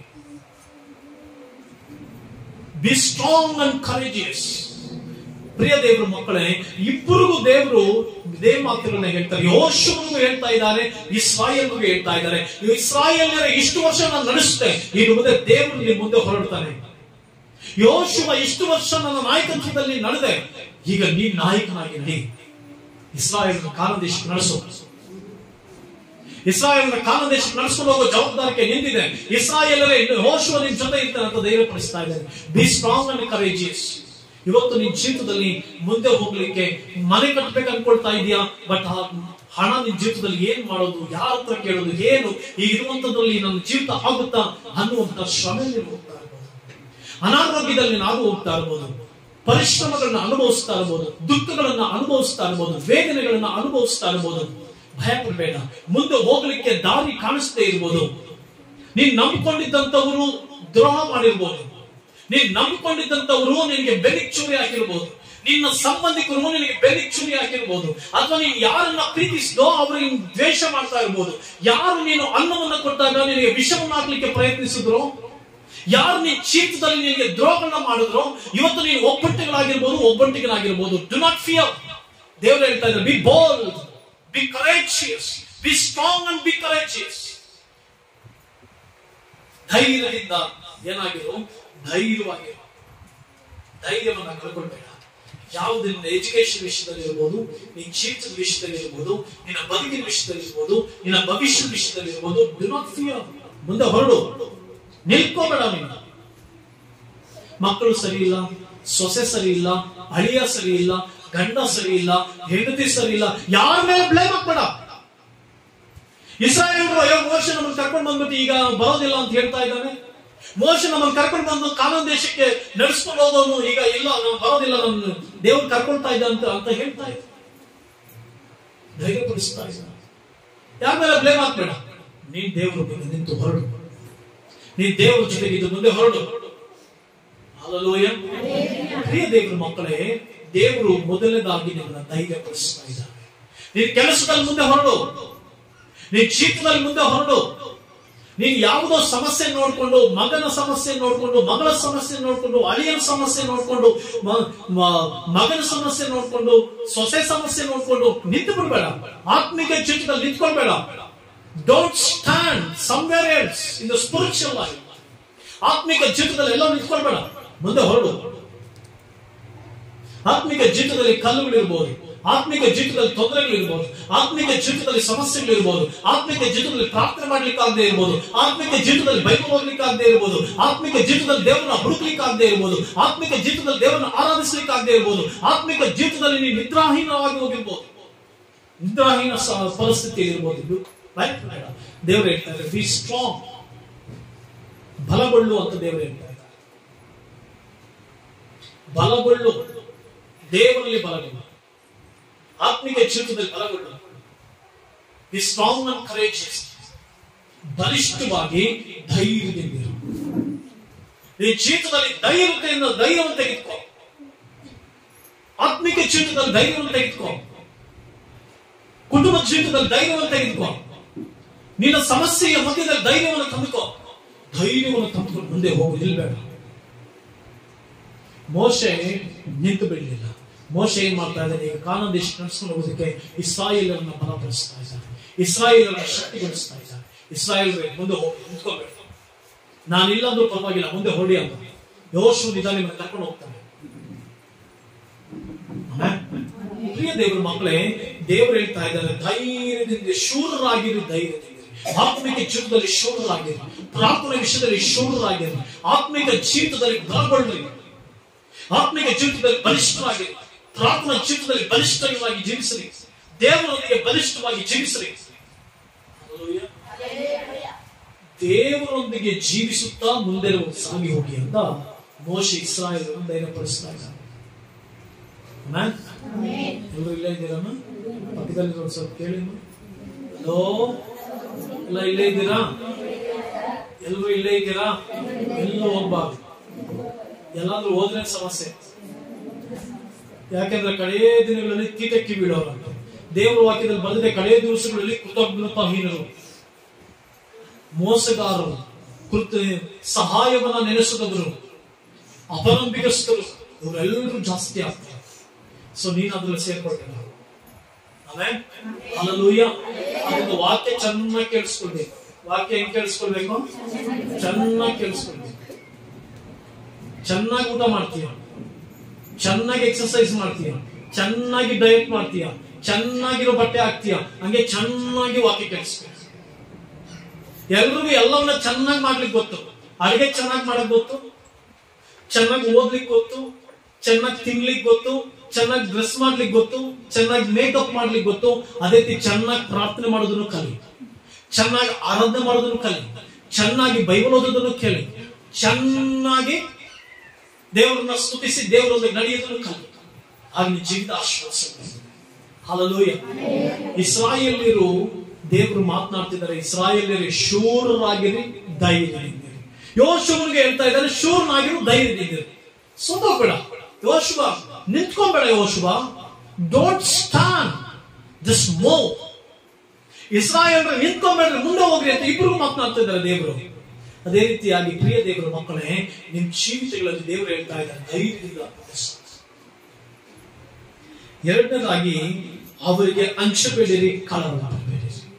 ಬಿ ಸ್ಟ್ರಾಂಗ್ ಅಂಡ್ ಕರೇಜಿಯಸ್. ಪ್ರಿಯ ದೇವರ ಮಕ್ಕಳೇ, ಇಬ್ಬರಿಗೂ ದೇವರು ಇದೇ ಮಾತುಗಳನ್ನ ಹೇಳ್ತಾರೆ. ಯೆಹೋಶುವನಿಗೂ ಹೇಳ್ತಾ ಇದ್ದಾರೆ, ಇಸ್ರಾಯೇಲ್ಗೂ ಹೇಳ್ತಾ ಇದ್ದಾರೆ. ಇಸ್ರಾಯೇಲ್ಯರ ಇಷ್ಟು ವರ್ಷ ನಾನು ನಡೆಸುತ್ತೆ, ಇನ್ನು ಮುಂದೆ ದೇವರು ನಿಮ್ಮ ಮುಂದೆ ಹೊರಡ್ತಾನೆ. ಯೆಹೋಶುವ ಇಷ್ಟು ವರ್ಷ ನನ್ನ ನಾಯಕತ್ವದಲ್ಲಿ ನಡೆದೆ, ಈಗ ನೀನ್ ನಾಯಕನಾಗಿ ನಡಿ, ಇಸ್ರಾಯೇಲನ ಕಾನಾನ್ ದೇಶಕ್ಕೆ ನಡೆಸು. ಇಸ್ರಾಯೇಲನ ಕಾನಾನ್ ದೇಶಕ್ಕೆ ನಡೆಸ್ಕೊಂಡು ಹೋಗೋ ಜವಾಬ್ದಾರಿಕೆ ನಿಂತಿದೆ. ಇಸ್ರಾಯೇಲರೇ ಯೆಹೋಶುವ ನಿಮ್ ಜೊತೆ ಇರ್ತಾನೆ ಅಂತ ಧೈರ್ಯಪಡಿಸ್ತಾ ಇದ್ದಾರೆ. Be strong and courageous. ಇವತ್ತು ನಿನ್ ಜೀವಿತದಲ್ಲಿ ಮುಂದೆ ಹೋಗ್ಲಿಕ್ಕೆ ಮನೆ ಕಟ್ಟಬೇಕು ಅನ್ಕೊಳ್ತಾ ಇದೀಯಾ, ಬಟ್ ಹಣ ನಿನ್ ಜೀವಿತದಲ್ಲಿ ಏನ್ ಮಾಡೋದು, ಯಾರ ಹತ್ರ ಕೇಳೋದು, ಏನು ಈಗ ಇರುವಂತದ್ರಲ್ಲಿ ನನ್ನ ಜೀವಿತ ಆಗುತ್ತಾ ಅನ್ನುವಂತ ಶ್ರಮೆಯಲ್ಲಿ ಹೋಗ್ತಾ ಇರ್ಬೋದು, ಅನಾರೋಗ್ಯದಲ್ಲಿ ನಾವು ಹೋಗ್ತಾ ಇರ್ಬೋದು, ಪರಿಶ್ರಮಗಳನ್ನ ಅನುಭವಿಸ್ತಾ ಇರ್ಬೋದು, ದುಃಖಗಳನ್ನ ಅನುಭವಿಸ್ತಾ ಇರ್ಬೋದು, ವೇದನೆಗಳನ್ನ ಅನುಭವಿಸ್ತಾ ಇರ್ಬೋದು. ಭಯ ಪಡಬೇಡ, ಮುಂದೆ ಹೋಗ್ಲಿಕ್ಕೆ ದಾರಿ ಕಾಣಿಸ್ತೇ ಇರ್ಬೋದು. ನೀನ್ ನಂಬಿಕೊಂಡಿದ್ದಂತವರು ದ್ರೋಹ ಮಾಡಿರ್ಬೋದು, ನೀನು ನಂಬಿಕೊಂಡಿದ್ದಂಥವರು ನಿನಗೆ ಬೆನ್ನಿಗೆ ಚೂರಿ ಹಾಕಿರ್ಬೋದು, ನಿನ್ನ ಸಂಬಂಧಿಕರು ನಿನಗೆ ಬೆನ್ನಿಗೆ ಚೂರಿ ಹಾಕಿರ್ಬೋದು, ಅಥವಾ ನೀನು ಯಾರನ್ನ ಪ್ರೀತಿಸಿದೋ ಅವರಿಗೆ ದ್ವೇಷ ಮಾಡ್ತಾ ಇರ್ಬೋದು. ಯಾರು ನೀನು ಅನ್ನವನ್ನು ಕೊಟ್ಟಾಗ ನಿನಗೆ ವಿಷವನ್ನು ಹಾಕ್ಲಿಕ್ಕೆ ಪ್ರಯತ್ನಿಸಿದ್ರು, ಯಾರು ನೀನು ಜೀವಿತದಲ್ಲಿ ನಿನಗೆ ದ್ರೋಹಗಳನ್ನ ಮಾಡಿದ್ರು, ಇವತ್ತು ನೀನು ಒಬ್ಬಂಟಿಗಳಾಗಿರ್ಬೋದು. Do not fear. ದೇವರು ಹೇಳ್ತಾ ಇದ್ದಾರೆ, be bold, be courageous, be strong and be courageous. ಧೈರ್ಯದಿಂದ ಏನಾಗಿರೋ, ಧೈರ್ಯವಾಗಿರೋ. ಧೈರ್ಯವನ್ನ ಕಳ್ಕೊಳ್ಬೇಡ. ಯಾವುದು ನಿನ್ನ ಎಜುಕೇಶನ್ ವಿಷಯದಲ್ಲಿ ಇರ್ಬೋದು, ನಿನ್ನ ಜೀವಿತದ ವಿಷಯದಲ್ಲಿ ಇರ್ಬೋದು, ನಿನ್ನ ಬದುಕಿನ ವಿಷಯದಲ್ಲಿ ಇರ್ಬೋದು, ನಿನ್ನ ಭವಿಷ್ಯದ ವಿಷಯದಲ್ಲಿ ಇರ್ಬೋದು. Do not fear. ಮುಂದೆ ಹೊರಡು, ನಿಲ್ಕೋಬೇಡ. ನಿನ್ನ ಮಕ್ಕಳು ಸರಿ ಇಲ್ಲ, ಸೊಸೆ ಸರಿ ಇಲ್ಲ, ಅಳಿಯ ಸರಿ ಇಲ್ಲ, ಗಂಡ ಸರಿ ಇಲ್ಲ, ಹೆಂಡತಿ ಸರಿ ಇಲ್ಲ, ಯಾರ ಮೇಲೆ ಬ್ಲೇಮ್ ಹಾಕ್ಬೇಡ. ಇಸ್ರಾಯೇಲರು ಅಯ್ಯೋ ಮೋಶೆ ನಮ್ಮನ್ನು ಕರ್ಕೊಂಡು ಬಂದ್ಬಿಟ್ಟು ಈಗ ಬರೋದಿಲ್ಲ ಅಂತ ಹೇಳ್ತಾ ಇದ್ದಾನೆ. ಮೋಶೆ ನಮ್ಮನ್ನು ಕರ್ಕೊಂಡು ಬಂದು ಕಾನಾನ್ ದೇಶಕ್ಕೆ ನಡೆಸ್ಕೊಂಡು ಹೋದವನು ಈಗ ಇಲ್ಲ, ನಾವು ಬರೋದಿಲ್ಲ, ನಮ್ಮ ದೇವ್ರು ಕರ್ಕೊಳ್ತಾ ಇದ್ದ ಅಂತ ಹೇಳ್ತಾ ಇದ್ದ. ಧೈರ್ಯಪಡಿಸ್ತಾ ಇದ್ದ. ಯಾರ ಮೇಲೆ ಬ್ಲೇಮ್ ಹಾಕ್ಬೇಡ. ನೀನ್ ದೇವ್ರ ಬಗ್ಗೆ ನಿಂತು ಹೊರಡು. ನೀನ್ ದೇವ್ರ ಜೊತೆಗೆ ಇದು ಮುಂದೆ ಹೊರಡು. ಹಲ್ಲೆಲೂಯ. ಪ್ರಿಯ ದೇವ್ರ ಮಕ್ಕಳೇ, ದೇವರು ಮೊದಲನೇದಾಗಿ ನಿಮ್ಮನ್ನ ಧೈರ್ಯಪಡಿಸ್ತಾ ಇದ್ದಾನೆ. ನೀನ್ ಕೆಲಸದಲ್ಲಿ ಮುಂದೆ ಹೊರಡು, ನೀನ್ ಜೀವಿತದಲ್ಲಿ ಮುಂದೆ ಹೊರಡು. ನೀನ್ ಯಾವುದೋ ಸಮಸ್ಯೆ ನೋಡ್ಕೊಂಡು, ಮಗನ ಸಮಸ್ಯೆ ನೋಡ್ಕೊಂಡು, ಮಗಳ ಸಮಸ್ಯೆ ನೋಡ್ಕೊಂಡು, ಅಳಿಯನ ಸಮಸ್ಯೆ ನೋಡ್ಕೊಂಡು, ಮಗನ ಸಮಸ್ಯೆ ನೋಡ್ಕೊಂಡು, ಸೊಸೆ ಸಮಸ್ಯೆ ನೋಡ್ಕೊಂಡು ನಿಂತು ಬಿಡ್ಬೇಡ. ಆತ್ಮಿಕ ಜೀವಿತದಲ್ಲಿ ನಿಂತ್ಕೊಳ್ಬೇಡ. Don't stand somewhere else in the spiritual life. ಆತ್ಮಿಕ ಜೀವಿತದಲ್ಲಿ ಎಲ್ಲ ನಿಂತ್ಕೊಳ್ಬೇಡ, ಮುಂದೆ ಹೊರಡು. ಆತ್ಮಿಕ ಜೀವಿತದಲ್ಲಿ ಕಲ್ಲುಗಳಿರ್ಬೋದು, ಆತ್ಮಿಕ ಜೀವಿತದಲ್ಲಿ ತೊಂದರೆಗಳಿರ್ಬೋದು, ಆತ್ಮಿಕ ಜೀವಿತದಲ್ಲಿ ಸಮಸ್ಯೆಗಳಿರ್ಬೋದು, ಆತ್ಮಿಕ ಜೀವಿತದಲ್ಲಿ ಪ್ರಾರ್ಥನೆ ಮಾಡ್ಲಿಕ್ಕಾಗದೇ ಇರ್ಬೋದು, ಆತ್ಮಿಕ ಜೀವಿತದಲ್ಲಿ ಬೈಬಲ್ ಓದಲಿಕ್ಕಾಗದೇ ಇರ್ಬೋದು, ಆತ್ಮಿಕ ಜೀವಿತದಲ್ಲಿ ದೇವರನ್ನ ಹುಡುಕ್ಲಿಕ್ಕಾಗದೇ ಇರ್ಬೋದು, ಆತ್ಮಿಕ ಜೀವಿತದಲ್ಲಿ ದೇವರನ್ನ ಆರಾಧಿಸ್ಲಿಕ್ಕಾಗದೇ ಇರ್ಬೋದು, ಆತ್ಮಿಕ ಜೀವಿತದಲ್ಲಿ ನೀವು ನಿದ್ರಾಹೀನವಾಗಿ ಹೋಗಿರ್ಬೋದು, ನಿದ್ರಾಹೀನ ಪರಿಸ್ಥಿತಿ ಇರ್ಬೋದು. ದೇವರು ಹೇಳ್ತಾರೆ, ಬಿ ಸ್ಟ್ರಾಂಗ್, ಬಲಗೊಳ್ಳು ಅಂತ ದೇವರು ಹೇಳ್ತಾರೆ. ಬಲಗೊಳ್ಳು, ದೇವರಲ್ಲಿ ಬಲಗೊಳ್ಳು, ಆತ್ಮಿಕ ಜೀವಿತದಲ್ಲಿ ಬಲಗೊಳ್ಳು. Be strong and courageous. ಬಲಿಷ್ಠವಾಗಿ ಧೈರ್ಯದಿಂದಿರು. ಈ ಜೀವಿತದಲ್ಲಿ ಧೈರ್ಯವನ್ನು ತೆಗೆದುಕೋ. ಆತ್ಮಿಕ ಜೀವಿತದಲ್ಲಿ ಧೈರ್ಯವನ್ನು ತೆಗೆದುಕೋ. ಕುಟುಂಬದ ಜೀವಿತದಲ್ಲಿ ಧೈರ್ಯವನ್ನು ತೆಗೆದುಕೋ. ನಿನ್ನ ಸಮಸ್ಯೆಯ ಮಧ್ಯದಲ್ಲಿ ಧೈರ್ಯವನ್ನು ತಂದುಕೋ. ಧೈರ್ಯವನ್ನು ತಂದುಕೊಂಡು ಮುಂದೆ ಹೋಗು, ನಿಲ್ಬೇಡ. ಮೋಶೆ ನಿಂತು ಬಿಡಲಿಲ್ಲ. ಮೋಶೆ ಏನ್ ಮಾಡ್ತಾ ಇದ್ದಾನೆ, ಈಗ ಕಾನಾನ್ ದೇಶ ನಡೆಸ್ಕೊಂಡು ಹೋಗೋದಕ್ಕೆ ಇಸ್ರಾಯೇಲರನ್ನ ಬಲಪಡಿಸ್ತಾ ಇದ್ದಾನೆ, ಇಸ್ರಾಯೇಲರನ್ನ ಶಕ್ತಿಗೊಳಿಸ್ತಾ ಇದ್ದಾನೆ. ಇಸ್ರಾಯೇಲ್ ಮುಂದೆ ಹೋಗಿ ನಿಂತ್ಕೋಬೇಡ, ನಾನಿಲ್ಲ ಅಂದ್ರೂ ಪರವಾಗಿಲ್ಲ, ಮುಂದೆ ಹೊಡಿ ಅಂತ ಯೆಹೋಶುವ ನಿಧಾನ ನಿಮ್ಮನ್ನು ಕರ್ಕೊಂಡು ಹೋಗ್ತಾನೆ. ಪ್ರಿಯ ದೇವರ ಮಕ್ಕಳೇ, ದೇವರು ಹೇಳ್ತಾ ಇದ್ದಾರೆ, ಧೈರ್ಯದಿಂದ ಶೂರರಾಗಿರಿ, ಧೈರ್ಯದಿಂದ ಆತ್ಮಿಕ ಜೀವಿತದಲ್ಲಿ ಶೂರರಾಗಿರಿ, ಪ್ರಾರ್ಥನೆ ವಿಷಯದಲ್ಲಿ ಶೂರರಾಗಿರಿ, ಆತ್ಮಿಕ ಜೀವಿತದಲ್ಲಿ ಬಲಗೊಳ್ಳಿರಿ, ಆತ್ಮಿಕ ಜೀವಿತದಲ್ಲಿ ಬಲಿಷ್ಠರಾಗಿರಿ, ಪ್ರಾರ್ಥನಾ ಜೀವಿತದಲ್ಲಿ ಬಲಿಷ್ಠವಾಗಿ ಜೀವಿಸಿರಿ, ದೇವರೊಂದಿಗೆ ಬಲಿಷ್ಠವಾಗಿ ಜೀವಿಸಿರಿ. ದೇವರೊಂದಿಗೆ ಜೀವಿಸುತ್ತಾ ಮುಂದೆ ಸಾಗಿ ಹೋಗಿ ಅಂತ ಮೋಶೆ ಇಸ್ರಾಯೇಲರನ್ನು ಧೈರ್ಯಪಡಿಸ್ತಾ ಇದ್ದಾನೆ. ಎಲ್ಲರೂ ಇಲ್ಲೇ ಇದ್ದೀರಮ್ಮ? ಪಕ್ಕದಲ್ಲಿ ಒಂದು ಸ್ವಲ್ಪ ಕೇಳಿ. ಹಲೋ, ಎಲ್ಲ ಇಲ್ಲೇ ಇದ್ದೀರಾ? ಎಲ್ಲರೂ ಇಲ್ಲೇ ಇದ್ದೀರಾ? ಎಲ್ಲೂ ಹೋಗ್ಬಾರ್ದು. ಎಲ್ಲಾದ್ರೂ ಹೋದ್ರೆ ಸಮಸ್ಯೆ. ಯಾಕೆಂದ್ರೆ ಕಡೆಯ ದಿನಗಳಲ್ಲಿ ತೀಟಕ್ಕೆ ಬೀಳೋರಂತೆ. ದೇವರ ವಾಕ್ಯದಲ್ಲಿ ಬಂದಿದೆ, ಕಡೆಯ ದಿವಸಗಳಲ್ಲಿ ಕೃತಜ್ಞತಾಹೀನರು, ಮೋಸಗಾರರು, ಸಹಾಯವನ್ನ ನೆನೆಸದವರು, ಅಪನಂಬಿಕಸ್ಥರು, ಇವರೆಲ್ಲರೂ ಜಾಸ್ತಿ ಆಗ್ತಾರೆ. ಸೊ ನೀನು ಅದ್ರಲ್ಲಿ ಸೇರ್ಕೊಳ್ತೇನೆ. ಆಮೇಲೆ ಹಲ್ಲೆಲೂಯಾ. ಅದೊಂದು ವಾಕ್ಯ ಚೆನ್ನಾಗಿ ಕೇಳಿಸ್ಕೊಳ್ಬೇಕು. ವಾಕ್ಯ ಹೆಂಗ್ ಕೇಳಿಸ್ಕೊಳ್ಬೇಕು? ಚೆನ್ನಾಗಿ ಕೇಳಿಸ್ಕೊಳ್ಬೇಕು. ಚೆನ್ನಾಗಿ ಊಟ ಮಾಡ್ತೀಯ, ಚೆನ್ನಾಗಿ ಎಕ್ಸರ್ಸೈಸ್ ಮಾಡ್ತೀಯ, ಚೆನ್ನಾಗಿ ಡಯಟ್ ಮಾಡ್ತೀಯ, ಚೆನ್ನಾಗಿರೋ ಬಟ್ಟೆ ಹಾಕ್ತೀಯ, ಹಂಗೆ ಚೆನ್ನಾಗಿ ವಾಕ್ಯ ಕೇಳಿಸ್ಕೊ. ಎಲ್ರಿಗೂ ಎಲ್ಲವನ್ನ ಚೆನ್ನಾಗಿ ಮಾಡ್ಲಿಕ್ಕೆ ಗೊತ್ತು. ಅಡಿಗೆ ಚೆನ್ನಾಗಿ ಮಾಡಕ್ ಗೊತ್ತು, ಚೆನ್ನಾಗಿ ಓದ್ಲಿಕ್ಕೆ ಗೊತ್ತು, ಚೆನ್ನಾಗಿ ತಿನ್ಲಿಕ್ಕೆ ಗೊತ್ತು, ಚೆನ್ನಾಗಿ ಡ್ರೆಸ್ ಮಾಡ್ಲಿಕ್ಕೆ ಗೊತ್ತು, ಚೆನ್ನಾಗಿ ಮೇಕಪ್ ಮಾಡ್ಲಿಕ್ಕೆ ಗೊತ್ತು. ಅದೇ ರೀತಿ ಚೆನ್ನಾಗಿ ಪ್ರಾರ್ಥನೆ ಮಾಡೋದನ್ನು ಕಲಿ, ಚೆನ್ನಾಗಿ ಆರಾಧನೆ ಮಾಡೋದನ್ನು ಕಲಿ, ಚೆನ್ನಾಗಿ ಬೈಬಲ್ ಓದೋದನ್ನು ಕೇಳಿ, ಚೆನ್ನಾಗಿ ದೇವರನ್ನ ಸ್ತುತಿಸಿ ದೇವರೊಂದಿಗೆ ನಡೆಯೋದನ್ನು ಕಲಿ. ಆಗ ನಿನ್ನ ಜೀವಿತ ಆಶೀರ್ವಾದ. ಹಲ್ಲೆಲೂಯಾ. ಇಸ್ರಾಯೇಲ್ಯರು ದೇವರು ಮಾತನಾಡ್ತಿದ್ದಾರೆ, ಇಸ್ರಾಯೇಲ್ಯರು ಶೂರರಾಗಿರಿ, ಧೈರ್ಯದಿಂದಿರಿ. ಯೋಶುವನಿಗೆ ಹೇಳ್ತಾ ಇದ್ದಾರೆ, ಶೂರನಾಗಿರು, ಧೈರ್ಯದಿಂದಿರು, ಸೋತೋಗ್ಬೇಡ. ಯೋಶುವ ನಿಂತ್ಕೊಂಬೇಡ, ಯೋಶುವ ಡೋಂಟ್ ಸ್ಟ್ಯಾಂಡ್, ಜಸ್ಟ್ ಮೂವ್. ಇಸ್ರಾಯೇಲ್ರು ನಿಂತ್ಕೊಂಬೇಡ್ರಿ, ಮುಂದೆ ಹೋಗ್ರಿ ಅಂತ ಇಬ್ರಿಗೂ ಮಾತನಾಡ್ತಾ ಇದ್ದಾರೆ ದೇವರು. ಅದೇ ರೀತಿಯಾಗಿ ಪ್ರಿಯ ದೇವರ ಮಕ್ಕಳೇ, ನಿಮ್ ಜೀವಿತಗಳಲ್ಲಿ ದೇವರು ಹೇಳ್ತಾ ಇದ್ದಾರೆ, ಧೈರ್ಯದಿಂದ. ಎರಡನೇದಾಗಿ, ಅವರಿಗೆ ಅಂಚಬೇಡಿರಿ, ಕಳವಳ ಮಾಡಬೇಡಿರಿ.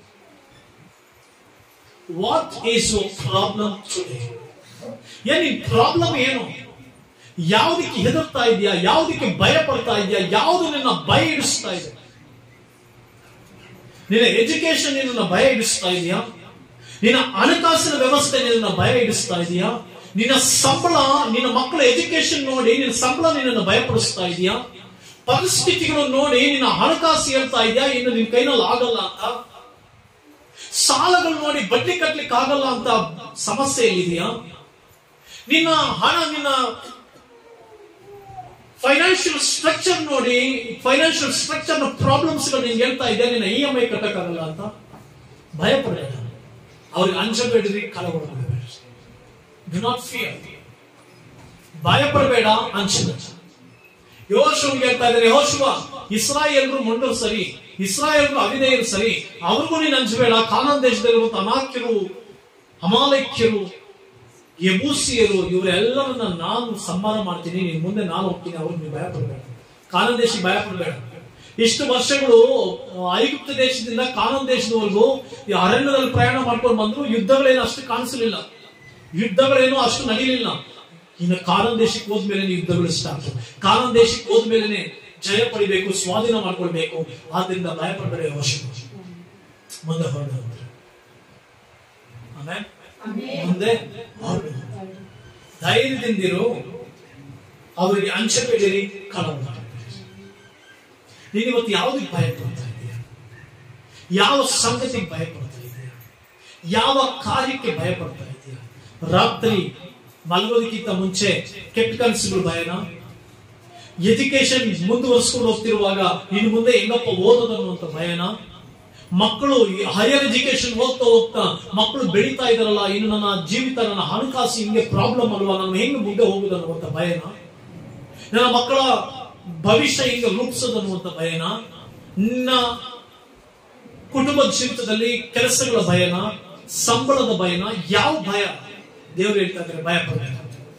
What is your problem today? ನಿನ್ ಪ್ರಾಬ್ಲಮ್ ಏನು? ಯಾವುದಕ್ಕೆ ಹೆದರ್ತಾ ಇದೆಯಾ? ಯಾವುದಕ್ಕೆ ಭಯ ಪಡ್ತಾ ಇದೆಯಾ? ಯಾವುದು ನಿನ್ನ ಭಯ ಇಡಿಸ್ತಾ ಇದೆ? ನಿನ್ನ ಎಜುಕೇಶನ್ ನಿನ್ನ ಭಯ ಇಡಿಸ್ತಾ ಇದೆಯಾ? ನಿನ್ನ ಹಣಕಾಸಿನ ವ್ಯವಸ್ಥೆ ನಿನ್ನ ಭಯ ಇಡಿಸ್ತಾ ಇದೆಯಾ? ನಿನ್ನ ಸಂಬಳ, ನಿನ್ನ ಮಕ್ಕಳ ಎಜುಕೇಶನ್ ನೋಡಿ ನಿನ್ನ ಸಂಬಳ ನಿನ್ನನ್ನು ಭಯಪಡಿಸ್ತಾ ಇದೆಯಾ? ಪರಿಸ್ಥಿತಿಗಳು ನೋಡಿ ನಿನ್ನ ಹಣಕಾಸು ಹೇಳ್ತಾ ಇದೆಯಾ ಇನ್ನು ನಿನ್ನ ಕೈನಲ್ಲಿ ಆಗಲ್ಲ ಅಂತ? ಸಾಲಗಳು ನೋಡಿ ಬಡ್ಡಿ ಕಟ್ಲಿಕ್ಕೆ ಆಗಲ್ಲ ಅಂತ ಸಮಸ್ಯೆಯಲ್ಲಿದೆಯಾ? ನಿನ್ನ ಹಣ, ನಿನ್ನ ಫೈನಾನ್ಷಿಯಲ್ ಸ್ಟ್ರಕ್ಚರ್ ನೋಡಿ, ಫೈನಾನ್ಷಿಯಲ್ ಸ್ಟ್ರಕ್ಚರ್ ನ ಪ್ರಾಬ್ಲಮ್ಸ್ ಗಳು ನಿನ್ಗೆ ಹೇಳ್ತಾ ಇದೆಯಾ ನಿನ್ನ EMI ಕಟ್ಟಕ್ಕಾಗಲ್ಲ ಅಂತ? ಭಯಪಡಬೇಡ, ಅವ್ರಿಗೆ ಅಂಜಬೇಡ್ರಿ, ಕಳವಳ ಮಾಡಬೇಡ್ರಿ. Do not fear. ಭಯಪಡಬೇಡ, ಅಂಜಬೇಡ. ಯೋಶುವನಿಗೆ ಹೇಳ್ತಾ ಇದ್ದಾರೆ, ಯೋಶುವ, ಇಸ್ರಾಯೇಲ್ರು ಮೊಂಡರು ಸರಿ, ಇಸ್ರಾಯೇಲ್ರು ಅವಿಧೇಯರು ಸರಿ, ಅವ್ರಿಗೂ ನೀನು ಅಂಜಬೇಡ. ಕಾನಾನ್ ದೇಶದಲ್ಲಿರುವಂತ ಅನಾಕ್ಯರು, ಅಮಾಲೇಕ್ಯರು, ಯಬೂಸಿಯರು, ಇವರೆಲ್ಲರನ್ನ ನಾನು ಸಂಹಾರ ಮಾಡ್ತೀನಿ, ನಿನ್ ಮುಂದೆ ನಾನು ಹೋಗ್ತೀನಿ, ಅವ್ರಿಗೆ ನೀವು ಭಯ ಪಡಬೇಡ. ಕಾನಾನ್ ದೇಶಕ್ಕೆ ಭಯ ಪಡಬೇಡ. ಇಷ್ಟು ವರ್ಷಗಳು ಐಗುಪ್ತ ದೇಶದಿಂದ ಕಾನಾನ್ ದೇಶದವರೆಗೂ ಈ ಅರಣ್ಯದಲ್ಲಿ ಪ್ರಯಾಣ ಮಾಡ್ಕೊಂಡು ಬಂದ್ರು, ಯುದ್ಧಗಳೇನು ಅಷ್ಟು ಕಾಣಿಸಲಿಲ್ಲ, ಯುದ್ಧಗಳೇನು ಅಷ್ಟು ನಡೀಲಿಲ್ಲ. ಇನ್ನು ಕಾನಾನ್ ದೇಶಕ್ಕೆ ಹೋದ್ಮೇಲೆ ಯುದ್ಧಗಳು ಸ್ಟಾರ್ಟ್. ಕಾನಾನ್ ದೇಶಕ್ಕೆ ಹೋದ್ಮೇಲೆ ಜಯ ಪಡಿಬೇಕು, ಸ್ವಾಧೀನ ಮಾಡ್ಕೊಳ್ಬೇಕು. ಆದ್ರಿಂದ ಭಯ ಪಡಬೇಡ, ಯೋಶುವ ಮುಂದೆ ಹೊರಡು. ಆಮೇಲೆ ಮುಂದೆ ಹೊರಡು, ಧೈರ್ಯದಿಂದಿರು, ಅವರಿಗೆ ಅಂಚಬೇಡಿರಿ, ಕಳವಳ ಮಾಡಬೇಡಿರಿ. ನೀನು ಇವತ್ತು ಯಾವುದಕ್ಕೆ ಭಯ ಪಡ್ತಾ ಇದೆಯಾ? ಯಾವ ಸಂಗತಿಗೆ ಭಯ ಪಡ್ತಾ ಇದೆಯಾ? ಯಾವ ಕಾರ್ಯಕ್ಕೆ ಭಯ ಪಡ್ತಾ ಇದೆಯಾ? ರಾತ್ರಿ ಮಲಗೋದಕ್ಕಿಂತ ಮುಂಚೆ ಕೆಟ್ಟ ಕನಸುಗಳು ಭಯನಾ? ಎಜುಕೇಶನ್ ಮುಂದುವರಿಸ್ಕೊಂಡು ಹೋಗ್ತಿರುವಾಗ ಇನ್ನು ಮುಂದೆ ಹೆಂಗಪ್ಪ ಓದೋದು ಅನ್ನುವಂತ ಭಯನಾ? ಮಕ್ಕಳು ಹೈಯರ್ ಎಜುಕೇಶನ್ ಹೋಗ್ತಾ ಹೋಗ್ತಾ ಮಕ್ಕಳು ಬೆಳೀತಾ ಇದಾರಲ್ಲ, ಇನ್ನು ನನ್ನ ಜೀವಿತ, ನನ್ನ ಹಣಕಾಸು ಹಿಂಗೆ ಪ್ರಾಬ್ಲಮ್ ಅಲ್ವಾ, ನಾನು ಹೆಂಗೆ ಮುಂದೆ ಹೋಗುದು ಅನ್ನುವಂತ ಭಯನಾ? ನನ್ನ ಮಕ್ಕಳ ಭವಿಷ್ಯ ಹಿಂಗೆ ರೂಪಿಸೋದು ಅನ್ನುವಂತ ಭಯನಾ? ನಿನ್ನ ಕುಟುಂಬದ ಜೀವಿತದಲ್ಲಿ ಕೆಲಸಗಳ ಭಯನಾ? ಸಂಬಳದ ಭಯನಾ? ಯಾವ ಭಯ? ದೇವರು ಹೇಳ್ತಾ ಇದ್ದಾರೆ, ಭಯ ಪಡಬೇಡ.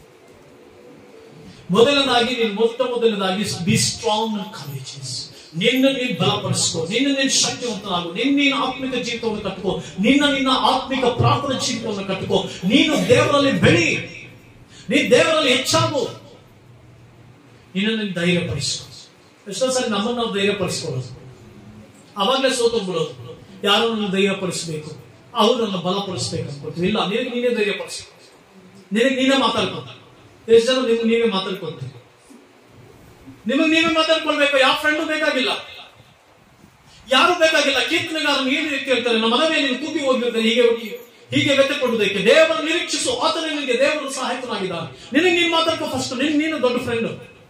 ಮೊದಲನೇದಾಗಿ ಬಿ ಸ್ಟ್ರಾಂಗ್ ಅಂಡ್ ಕರೇಜಿಯಸ್. ನಿನ್ನ ನೀನು ಬಲಪಡಿಸ್ಕೋ, ನಿನ್ನ ನೀನು ಶಕ್ತಿವಂತನಾಗು, ನಿನ್ನ ಆತ್ಮಿಕ ಜೀವಿತವನ್ನು ಕಟ್ಟುಕೋ, ನಿನ್ನ ಆತ್ಮಿಕ ಪ್ರಾರ್ಥನಾ ಜೀವಿತವನ್ನು ಕಟ್ಟುಕೋ. ನೀನು ದೇವರಲ್ಲಿ ಬೆಳಿ, ನೀನು ದೇವರಲ್ಲಿ ಹೆಚ್ಚಾಗು, ನಿನ್ನ ಧೈರ್ಯಪಡಿಸ್ಕೋ. ಎಷ್ಟೋ ಸರಿ ನಮ್ಮನ್ನು ನಾವು ಧೈರ್ಯಪಡಿಸ್ಕೊಳ್ಳೋದು, ಅವಾಗಲೇ ಸೋತೋಗ್ಬಿಡೋದು. ಯಾರೋ ನನ್ನ ಧೈರ್ಯಪಡಿಸ್ಬೇಕು, ಅವ್ರು ನನ್ನ ಬಲಪಡಿಸ್ಬೇಕು ಅನ್ಕೊಳ್ತೀವಿ. ಇಲ್ಲ, ನಿನಗೆ ನೀನೇ ಧೈರ್ಯಪಡಿಸ್ಕೊ, ನಿನಗೆ ನೀನೇ ಮಾತಾಡ್ಕೊ. ಎಷ್ಟು ಜನ ನಿಮ್ಗೆ ನೀವೇ ಮಾತಾಡ್ಕೊಳ್ತೀವಿ? ನಿಮಗೆ ನೀವೇ ಮಾತಾಡ್ಕೊಳ್ಬೇಕು. ಯಾವ ಫ್ರೆಂಡು ಬೇಕಾಗಿಲ್ಲ, ಯಾರು ಬೇಕಾಗಿಲ್ಲ. ಕೀರ್ತನೆಗಾರನು ಈ ರೀತಿ ಹೇಳ್ತಾರೆ, ನಮ್ಮ ಮನವೇ ನೀನು ತೂಗಿ ಹೋಗಿರ್ತಾರೆ, ಹೀಗೆ ವ್ಯತ್ಯಕೊಡುವುದಕ್ಕೆ. ದೇವರ ನಿರೀಕ್ಷಿಸು, ಆತನೇ ನಿನಗೆ ದೇವರು ಸಹಾಯಕನಾಗಿದ್ದಾನೆ. ನಿನಗೆ ನೀನು ಮಾತಾಡ್ಕೋ ಫಸ್ಟ್. ನೀನು ದೊಡ್ಡ ಫ್ರೆಂಡ್.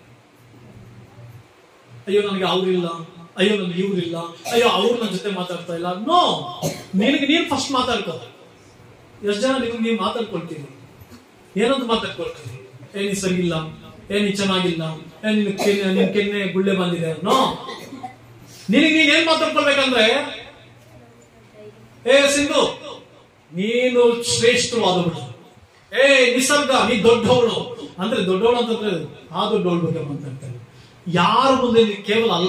ಅಯ್ಯೋ ನನಗೆ ಅವ್ರಿಲ್ಲ, ಅಯ್ಯೋ ನನಗೆ ಇವ್ರಿಲ್ಲ, ಅಯ್ಯೋ ಅವ್ರು ನನ್ನ ಜೊತೆ ಮಾತಾಡ್ತಾ ಇಲ್ಲ. ನೋ, ನಿನಗೆ ನೀನು ಫಸ್ಟ್ ಮಾತಾಡ್ಕೋ. ಎಷ್ಟು ಜನ ನಿಮಗೆ ನೀವು ಮಾತಾಡ್ಕೊಳ್ತೀರಿ? ಏನಂತ ಮಾತಾಡ್ಕೊಳ್ತೀರಿ? ನೀ ಸರಿಗಿಲ್ಲ, ನೀ ಚೆನ್ನಾಗಿಲ್ಲ, ನಿನ್ ಕೆನ್ನೆ ಗುಳ್ಳೆ ಬಂದಿದೆ. ನೋ, ನಿನಗೆ ನೀನ್ ಏನ್ ಮಾತಾಡ್ಕೊಳ್ಬೇಕಂದ್ರೆ, ಸಿಂಧು ನೀನು ಶ್ರೇಷ್ಠವಾದವಳು, ನಿಸರ್ಗ ನೀ ದೊಡ್ಡವಳು ಅಂದ್ರೆ, ದೊಡ್ಡವಳು ಅಂತಂದ್ರೆ ಆ ದೊಡ್ಡವಳ ಬಗ್ಗೆ ಮಾತಾಡ್ತಾರೆ. ಯಾರ ಮುಂದೆ ಕೇವಲ ಅಲ್ಲ.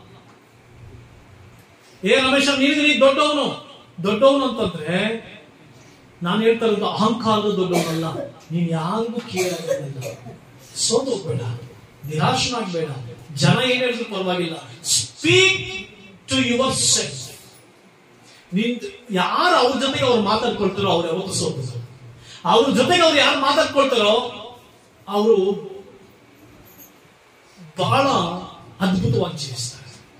ರಮೇಶ ನಿನಗೆ ನೀ ದೊಡ್ಡವನು ಅಂತಂದ್ರೆ, ನಾನು ಹೇಳ್ತಾ ಇರೋದು ಅಹಂಕಾರದ ದೊಡ್ಡವನಲ್ಲ. ನೀನ್ ಯಾರಿಗೂ ಕೇಳೋದಿಲ್ಲ. ಸೋತೋಗ್ಬೇಡ, ನಿರಾಶನಾಗಬೇಡ. ಜನ ಏನ್ ಹೇಳಿದ್ರು ಪರವಾಗಿಲ್ಲ. Speak to yourself. ಯಾರು ಅವ್ರ ಜೊತೆಗೆ ಅವ್ರು ಮಾತಾಡ್ಕೊಳ್ತಾರೋ ಅವ್ರು ಯಾವತ್ತೂ ಸೋತ. ಅವ್ರ ಜೊತೆಗೆ ಅವ್ರು ಯಾರು ಮಾತಾಡ್ಕೊಳ್ತಾರೋ ಅವರು ಬಹಳ ಅದ್ಭುತವಾಗಿ ಜೀವಿಸ್ತಾರೆ.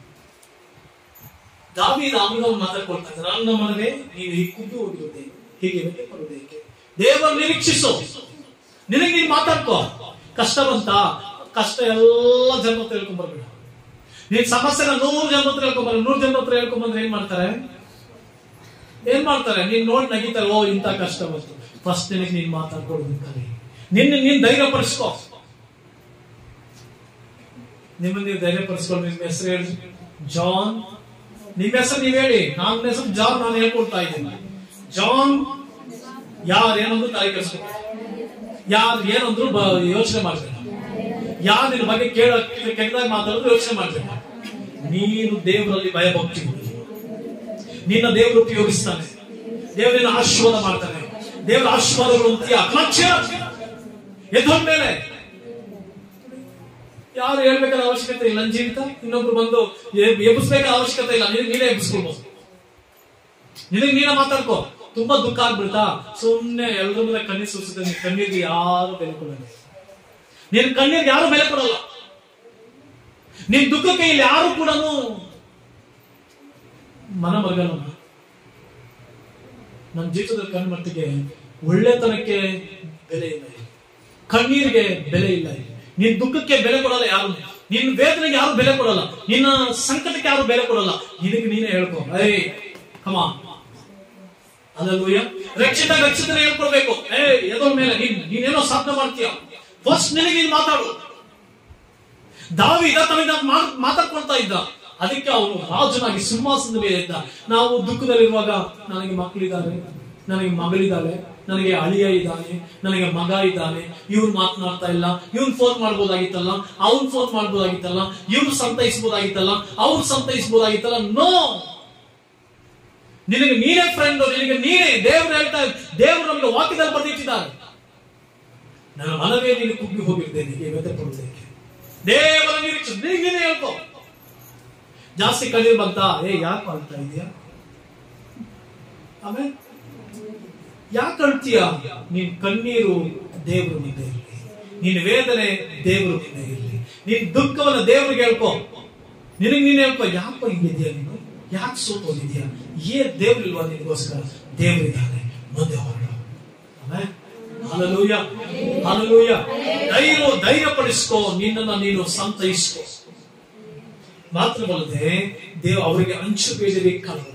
ದಾವೀದ ಅವನು ಮಾತಾಡ್ಕೊಳ್ತಾ ಇದ್ದಾರೆ, ನನ್ನ ಮನವೇ ನೀನು ಹೀಗೆ ಕುಗ್ಗಿ ಹೋಗಿರುತ್ತೆ, ಹೀಗೆ ವ್ಯಥೆ ಪಡುವುದಕ್ಕೆ. ದೇವರು ನಿರೀಕ್ಷಿಸು, ನಿನಗೆ ನೀನು ಮಾತಾಡ್ಕೋ. ಕಷ್ಟ ಬಂತ, ಕಷ್ಟ ಎಲ್ಲ ಜನ ಹತ್ರ ಹೇಳ್ಕೊಂಡ್ಬರ್ಬೇಡ. ನೀನ್ ಸಮಸ್ಯೆನ 100 ಜನ ಹತ್ರ ಹೇಳ್ಕೊಂಡ್ಬರ್ಬೇಕು. 100 ಜನ ಹತ್ರ ಹೇಳ್ಕೊಂಡ್ಬಂದ್ರೆ ಏನ್ ಮಾಡ್ತಾರೆ? ನೀನ್ ನೋಡಿ ನಗಿತಾರೆ, ಓ ಇಂಥ ಕಷ್ಟ ಬಂತು. ಫಸ್ಟ್ ನಿನಗೆ ನೀನ್ ಮಾತಾಡ್ಕೊಡೋದು ಕಲಿ. ನೀನ್ ಧೈರ್ಯ ಪಡಿಸ್ಕೋ. ನಿಮ್ಮನ್ನ ನೀವು ಧೈರ್ಯ ಪಡಿಸ್ಕೊಂಡು ನಿಮ್ಮ ಹೆಸರು ಹೇಳಿ. ಜಾನ್, ನಿಮ್ಮ ಹೆಸರು ನೀವ್ ಹೇಳಿ. ನನ್ನ ಹೆಸರು ಜಾನ್, ನಾನು ಹೇಳ್ಕೊಳ್ತಾ ಇದ್ದೀನಿ. ಜಾನ್ ಯಾರು ಏನಂದ್ರು ತಲೆ ಕೆಡಿಸ್ಕೊ, ಯಾರು ಏನಂದ್ರು ಯೋಚನೆ ಮಾಡ್ಬೇಕು, ಯಾರು ನಿನ್ನ ಬಗ್ಗೆ ಕೆಟ್ಟದಾಗಿ ಮಾತಾಡಿದ್ರು ಯೋಚನೆ ಮಾಡ್ಬೇಕು. ನೀನು ದೇವರಲ್ಲಿ ಭಯಭಕ್ತಿ, ನಿನ್ನ ದೇವರು ಉಪಯೋಗಿಸ್ತಾನೆ, ದೇವರನ್ನ ಆಶೀರ್ವಾದ ಮಾಡ್ತಾನೆ. ದೇವರ ಆಶೀರ್ವಾದಗಳು ಎದ್ದೊಂದ ಮೇಲೆ ಯಾರು ಹೇಳ್ಬೇಕಾದ ಅವಶ್ಯಕತೆ ಇಲ್ಲ. ನನ್ನ ಜೀವಿತ ಇನ್ನೊಬ್ರು ಬಂದು ಎಬ್ಬಿಸ್ಬೇಕಾದ ಅವಶ್ಯಕತೆ ಇಲ್ಲ. ನೀನೇ ಎಬ್ಬಿಸ್ಕೊಳ್ಬಹುದು. ನಿನಗೆ ನೀನೇ ಮಾತಾಡ್ಕೋ. ತುಂಬಾ ದುಃಖ ಆಗ್ಬಿಡ್ತಾ, ಸುಮ್ನೆ ಎಲ್ಲರ ಮೇಲೆ ಕಣ್ಣೀರ್ ಸುರಿಸುತ್ತೆ. ನಿನ್ ಕಣ್ಣೀರ್ಗೆ ಯಾರು ಬೆಲೆ ಕೊಡಲ್ಲ. ನಿನ್ ಕಣ್ಣೀರ್ಗೆ ಯಾರು ಬೆಲೆ ಕೊಡಲ್ಲ. ನಿನ್ ದುಃಖಕ್ಕೆ ಇಲ್ಲಿ ಯಾರು ಕೂಡ ಮನ ಮರಗಲ್ಲ. ನನ್ನ ಜೀವಿತದ ಕಣ್ಮಟ್ಟಿಗೆ ಒಳ್ಳೆತನಕ್ಕೆ ಬೆಲೆ ಇಲ್ಲ, ಕಣ್ಣೀರಿಗೆ ಬೆಲೆ ಇಲ್ಲ. ನಿನ್ ದುಃಖಕ್ಕೆ ಬೆಲೆ ಕೊಡಲ್ಲ ಯಾರು, ನಿನ್ನ ವೇದನೆಗೆ ಯಾರು ಬೆಲೆ ಕೊಡಲ್ಲ, ನಿನ್ನ ಸಂಕಟಕ್ಕೆ ಯಾರು ಬೆಲೆ ಕೊಡಲ್ಲ. ನಿನಗೆ ನೀನೇ ಹೇಳ್ಕೊ, ಕಮಾನ್, ಹಲ್ಲೆಲೂಯಾ. ರಕ್ಷಿತನೇ ಹೇಳ್ಕೊಡ್ಬೇಕು. ಎದೋ ಮೇಲೆ ನೀನೇನೋ ಸಾಧನೆ ಮಾಡ್ತೀಯ, ಫಸ್ಟ್ ನಿನಗೆ ನೀನು ಮಾತಾಡು. ದಾವೀದ ತನಗೆ ಮಾತಾಡ್ಕೊಳ್ತಾ ಇದ್ದ, ಅದಕ್ಕೆ ಅವನು ರಾಜನಾಗಿ ಸಿಂಹಾಸನದ ಮೇಲೆ ಇದ್ದ. ನಾವು ದುಃಖದಲ್ಲಿರುವಾಗ ನನಗೆ ಮಕ್ಕಳಿದ್ದಾರೆ, ನನಗೆ ಮಗಳಿದ್ದಾಳೆ, ನನಗೆ ಅಳಿಯ ಇದ್ದಾನೆ, ನನಗೆ ಮಗ ಇದ್ದಾನೆ, ಇವ್ನು ಮಾತನಾಡ್ತಾ ಇಲ್ಲ, ಇವ್ನು ಫೋನ್ ಮಾಡ್ಬೋದಾಗಿತ್ತಲ್ಲ, ಅವ್ನು ಫೋನ್ ಮಾಡ್ಬೋದಾಗಿತ್ತಲ್ಲ, ಇವ್ರು ಸಂತೈಸ್ಬೋದಾಗಿತ್ತಲ್ಲ, ಅವ್ರು ಸಂತೈಸ್ಬೋದಾಗಿತ್ತಲ್ಲ. ನೋ, ನಿನಗೆ ನೀನೇ ಫ್ರೆಂಡ್, ನಿನಗೆ ನೀನೇ. ದೇವರು ಹೇಳ್ತಾ, ದೇವರು ನಮಗೆ ವಾಕ್ಯದಲ್ಲಿ ಬರೆದಿಟ್ಟಿದ್ದಾರೆ, ನನ್ನ ಮನವೇ ನೀನು ಕುಗ್ಗಿ ಹೋಗಿರ್ತೇನೆ ವ್ಯಥೆ ಪಡುವುದಕ್ಕೆ. ದೇವರ ನಿರೀಕ್ಷೆ ನೀನೇ ಹೇಳ್ಕೊ. ಜಾಸ್ತಿ ಕಣ್ಣೀರು ಬಂತ, ಯಾಕೆ ಅಳ್ತಾ ಇದೆಯಾ? ಆಮೇಲೆ ಯಾಕೆ ಅಳ್ತೀಯ? ನಿನ್ ಕಣ್ಣೀರು ದೇವರು ನಿಂದ ಇರಲಿ, ನಿನ್ ವೇದನೆ ದೇವರು ನಿಂದ ಇರಲಿ, ನಿನ್ ದುಃಖವನ್ನ ದೇವರಿಗೆ ಹೇಳ್ಕೊ. ನಿನಗೆ ನೀನ್ ಹೇಳ್ಕೊ, ಯಾಕೆ ಹಿಂಗಿದ್ಯಾ ನೀನು, ಯಾಕೆ ಸೋತೋಗಿದ್ಯಾ, ದೇವ್ರಿಲ್ವಾ ನಿನಗೋಸ್ಕರ? ದೇವರಿದ್ದಾನೆ, ಮುಂದೆ ಹೊರಡು. ಆಮೇಲೆ ಹಲ್ಲೆಲೂಯಾ, ಹಲ್ಲೆಲೂಯಾ. ಧೈರ್ಯ ಪಡಿಸ್ಕೋ, ನಿನ್ನನ್ನು ನೀನು ಸಂತೈಸ್ಕೋ. ಮಾತ್ರವಲ್ಲದೆ ಅವರಿಗೆ ಹಂಚುಬೇಡಿ ಕಾಣಬಹುದು.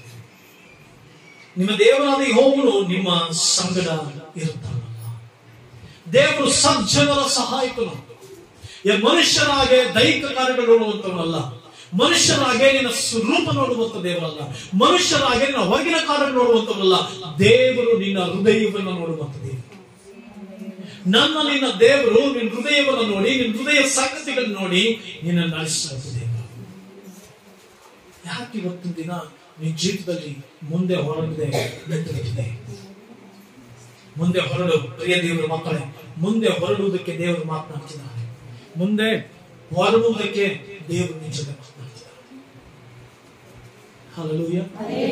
ನಿಮ್ಮ ದೇವರಾದ ಯೆಹೋವನು ನಿಮ್ಮ ಸಂಗಡ ಇರುತ್ತಾನಲ್ಲ. ದೇವರು ಸಜ್ಜನರ ಸಹಾಯಕನು. ಮನುಷ್ಯರಾಗೆ ದೈಹಿಕ ಕಾರ್ಯಗಳು ನೋಡುವಂತವನಲ್ಲ, ಮನುಷ್ಯರಾಗೆ ನಿನ್ನ ರೂಪ ನೋಡುವಂತ ದೇವರಲ್ಲ, ಮನುಷ್ಯರಾಗೆ ನಿನ್ನ ಹೊರಗಿನ ಕಾರ್ಯ ನೋಡುವಂತವಲ್ಲ. ದೇವರು ನಿನ್ನ ಹೃದಯವನ್ನು ನೋಡುವಂತ ದೇವರು. ನಿನ್ನ ದೇವರು ನಿನ್ನ ಹೃದಯವನ್ನು ನೋಡಿ, ನಿನ್ನ ಹೃದಯ ಸಂಗತಿಗಳನ್ನು ನೋಡಿ ನಿನ್ನ ನಡೆಸುವಂತ ದೇವರು. ಯಾಕೆ ಇವತ್ತಿನ ದಿನ ನಿನ್ನ ಜೀವಿತದಲ್ಲಿ ಮುಂದೆ ಹೊರಡದೆ ನಿಂತಿದೆ? ಮುಂದೆ ಹೊರಡು ಪ್ರಿಯ ದೇವರ ಮಕ್ಕಳೇ, ಮುಂದೆ ಹೊರಡುವುದಕ್ಕೆ ದೇವರು ಮಾತನಾಡ್ತಿದ್ದಾರೆ. ಮುಂದೆ ಹೊರಡುವುದಕ್ಕೆ ದೇವರು ನಿನ್ನ ಜೊತೆ ಮಾತನಾಡ್ತಿದ್ದಾರೆ. ಹಲ್ಲೆಲೂಯಾ.